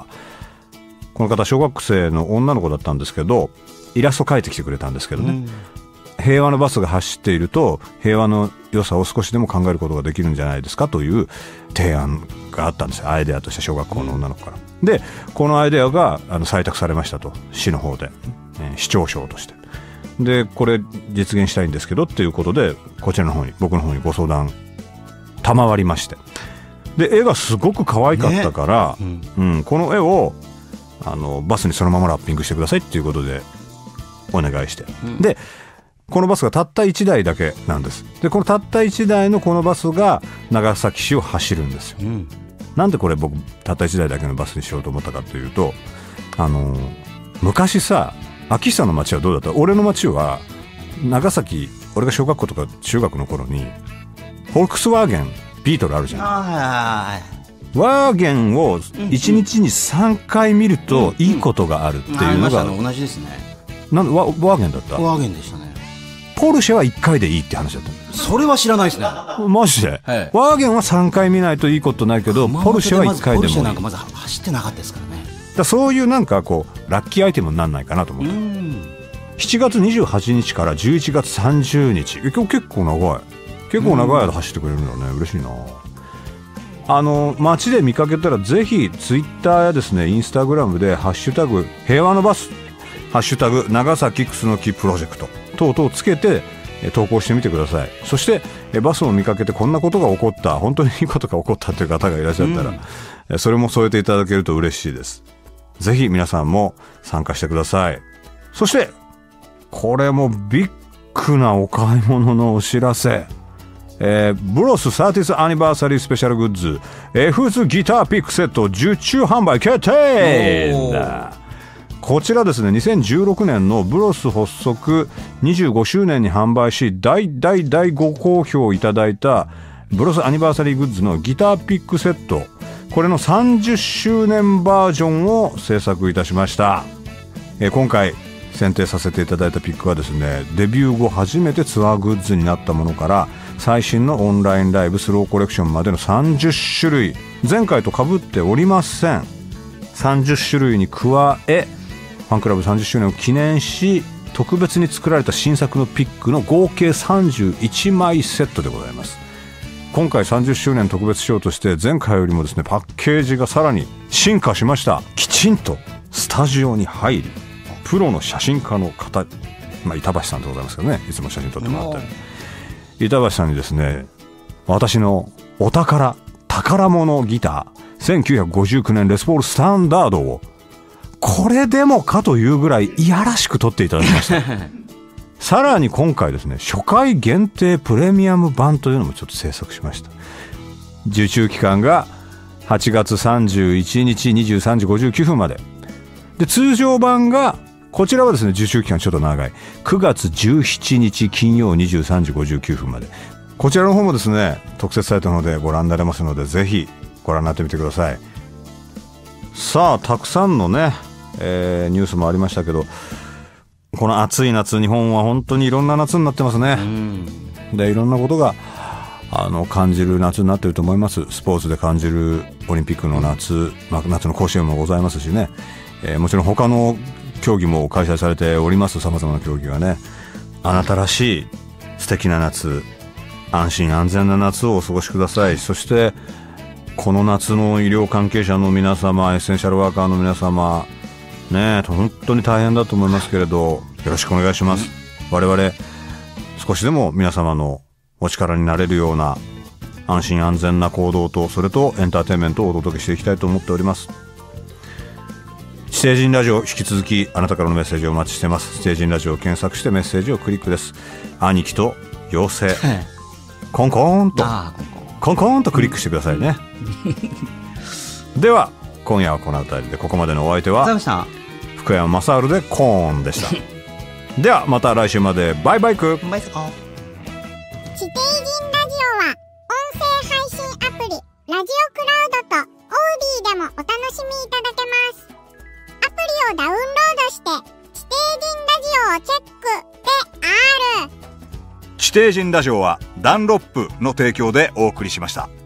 この方小学生の女の子だったんですけど、イラスト描いてきてくれたんですけどね、うん、平和のバスが走っていると平和の良さを少しでも考えることができるんじゃないですかという提案があったんですよ、アイデアとして小学校の女の子から。でこのアイデアがあの採択されましたと、市の方で、えー、市長賞として。でこれ実現したいんですけどっていうことで、こちらの方に僕の方にご相談賜りまして、で絵がすごく可愛かったから、ねうんうん、この絵をあのバスにそのままラッピングしてくださいっていうことでお願いして、うん、でこのバスがたったいちだいだけなんです。でこのたったいちだいのこのバスが長崎市を走るんですよ、うん、なんでこれ僕たったいちだいだけのバスにしようと思ったかというと、あの昔さ秋久の街はどうだった？俺の街は長崎、俺が小学校とか中学の頃にフォルクスワーゲンビートルあるじゃん。あワーゲンをいちにちにさんかい見るといいことがあるっていうのが、 うんうん、同じですね。 なんワ, ワーゲンだった？ ワーゲンでしたね。 ポルシェはいっかいでいいって話だった。 それは知らないですね。 マジで、はい、ワーゲンはさんかい見ないといいことないけど、ポルシェはいっかいでもいい。ポルシェなんかまず走ってなかったですからね。 だそういうなんかこうラッキーアイテムにならないかなと思って。しちがつにじゅうはちにちからじゅういちがつさんじゅうにち、今日結構長い結構長い間走ってくれるんだね、嬉しいな。あの街で見かけたらぜひツイッターやですねインスタグラムでハッシュタグ平和のバス、ハッシュタグ長崎クスノキプロジェクト等々つけて投稿してみてください。そしてバスを見かけてこんなことが起こった、本当にいいことが起こったという方がいらっしゃったら、うん、それも添えていただけると嬉しいです。ぜひ皆さんも参加してください。そしてこれもビッグなお買い物のお知らせ、えー、ブロス サーティス アニバーサリースペシャルグッズ F ズギターピックセット受注販売決定。こちらですねにせんじゅうろくねんのブロス発足にじゅうごしゅうねんに販売し大大大ご好評いただいたブロスアニバーサリーグッズのギターピックセット、これのさんじゅっしゅうねんバージョンを制作いたしました。えー、今回選定させていただいたピックはですね、デビュー後初めてツアーグッズになったものから最新のオンラインライブスローコレクションまでのさんじゅっしゅるい、前回と被っておりません。さんじゅっしゅるいに加えファンクラブさんじゅっしゅうねんを記念し特別に作られた新作のピックの合計さんじゅういちまいセットでございます。今回さんじゅっしゅうねん特別仕様として前回よりもですねパッケージがさらに進化しました。きちんとスタジオに入りプロの写真家の方、まあ、板橋さんでございますけどね、いつも写真撮ってもらってる板橋さんにですね、私のお宝宝物ギターせんきゅうひゃくごじゅうきゅうねんレスポールスタンダードをこれでもかというぐらいいやらしく撮っていただきましたさらに今回ですね初回限定プレミアム版というのもちょっと制作しました。受注期間がはちがつさんじゅういちにちにじゅうさんじごじゅうきゅうふんまでで、通常版がこちらはですね受注期間ちょっと長いくがつじゅうしちにち金曜にじゅうさんじごじゅうきゅうふんまで、こちらの方もですね特設サイトの方でご覧になれますのでぜひご覧になってみてください。 さあたくさんのね、えー、ニュースもありましたけど、この暑い夏、日本は本当にいろんな夏になってますね。でいろんなことがあの感じる夏になっていると思います。スポーツで感じるオリンピックの夏、まあ、夏の甲子園もございますしね、えー、もちろん他の競技も開催されております。さまざまな競技がね。あなたらしい素敵な夏、安心安全な夏をお過ごしください。そしてこの夏の医療関係者の皆様、エッセンシャルワーカーの皆様ね、本当に大変だと思いますけれど、よろしくお願いします。我々少しでも皆様のお力になれるような安心安全な行動と、それとエンターテインメントをお届けしていきたいと思っております。地底人ラジオ、引き続きあなたからのメッセージをお待ちしています。地底人ラジオを検索してメッセージをクリックです。兄貴と妖精コンコンとコンコンとクリックしてくださいね。では今夜はこの辺りで、ここまでのお相手は福山雅治でコーンでした。ではまた来週まで。バイバイク。 地底人ラジオは音声配信アプリラジオクラウドとオーディでもお楽しみいただけます。アプリをダウンロードして地底人ラジオをチェックである。 地底人ラジオはダンロップの提供でお送りしました。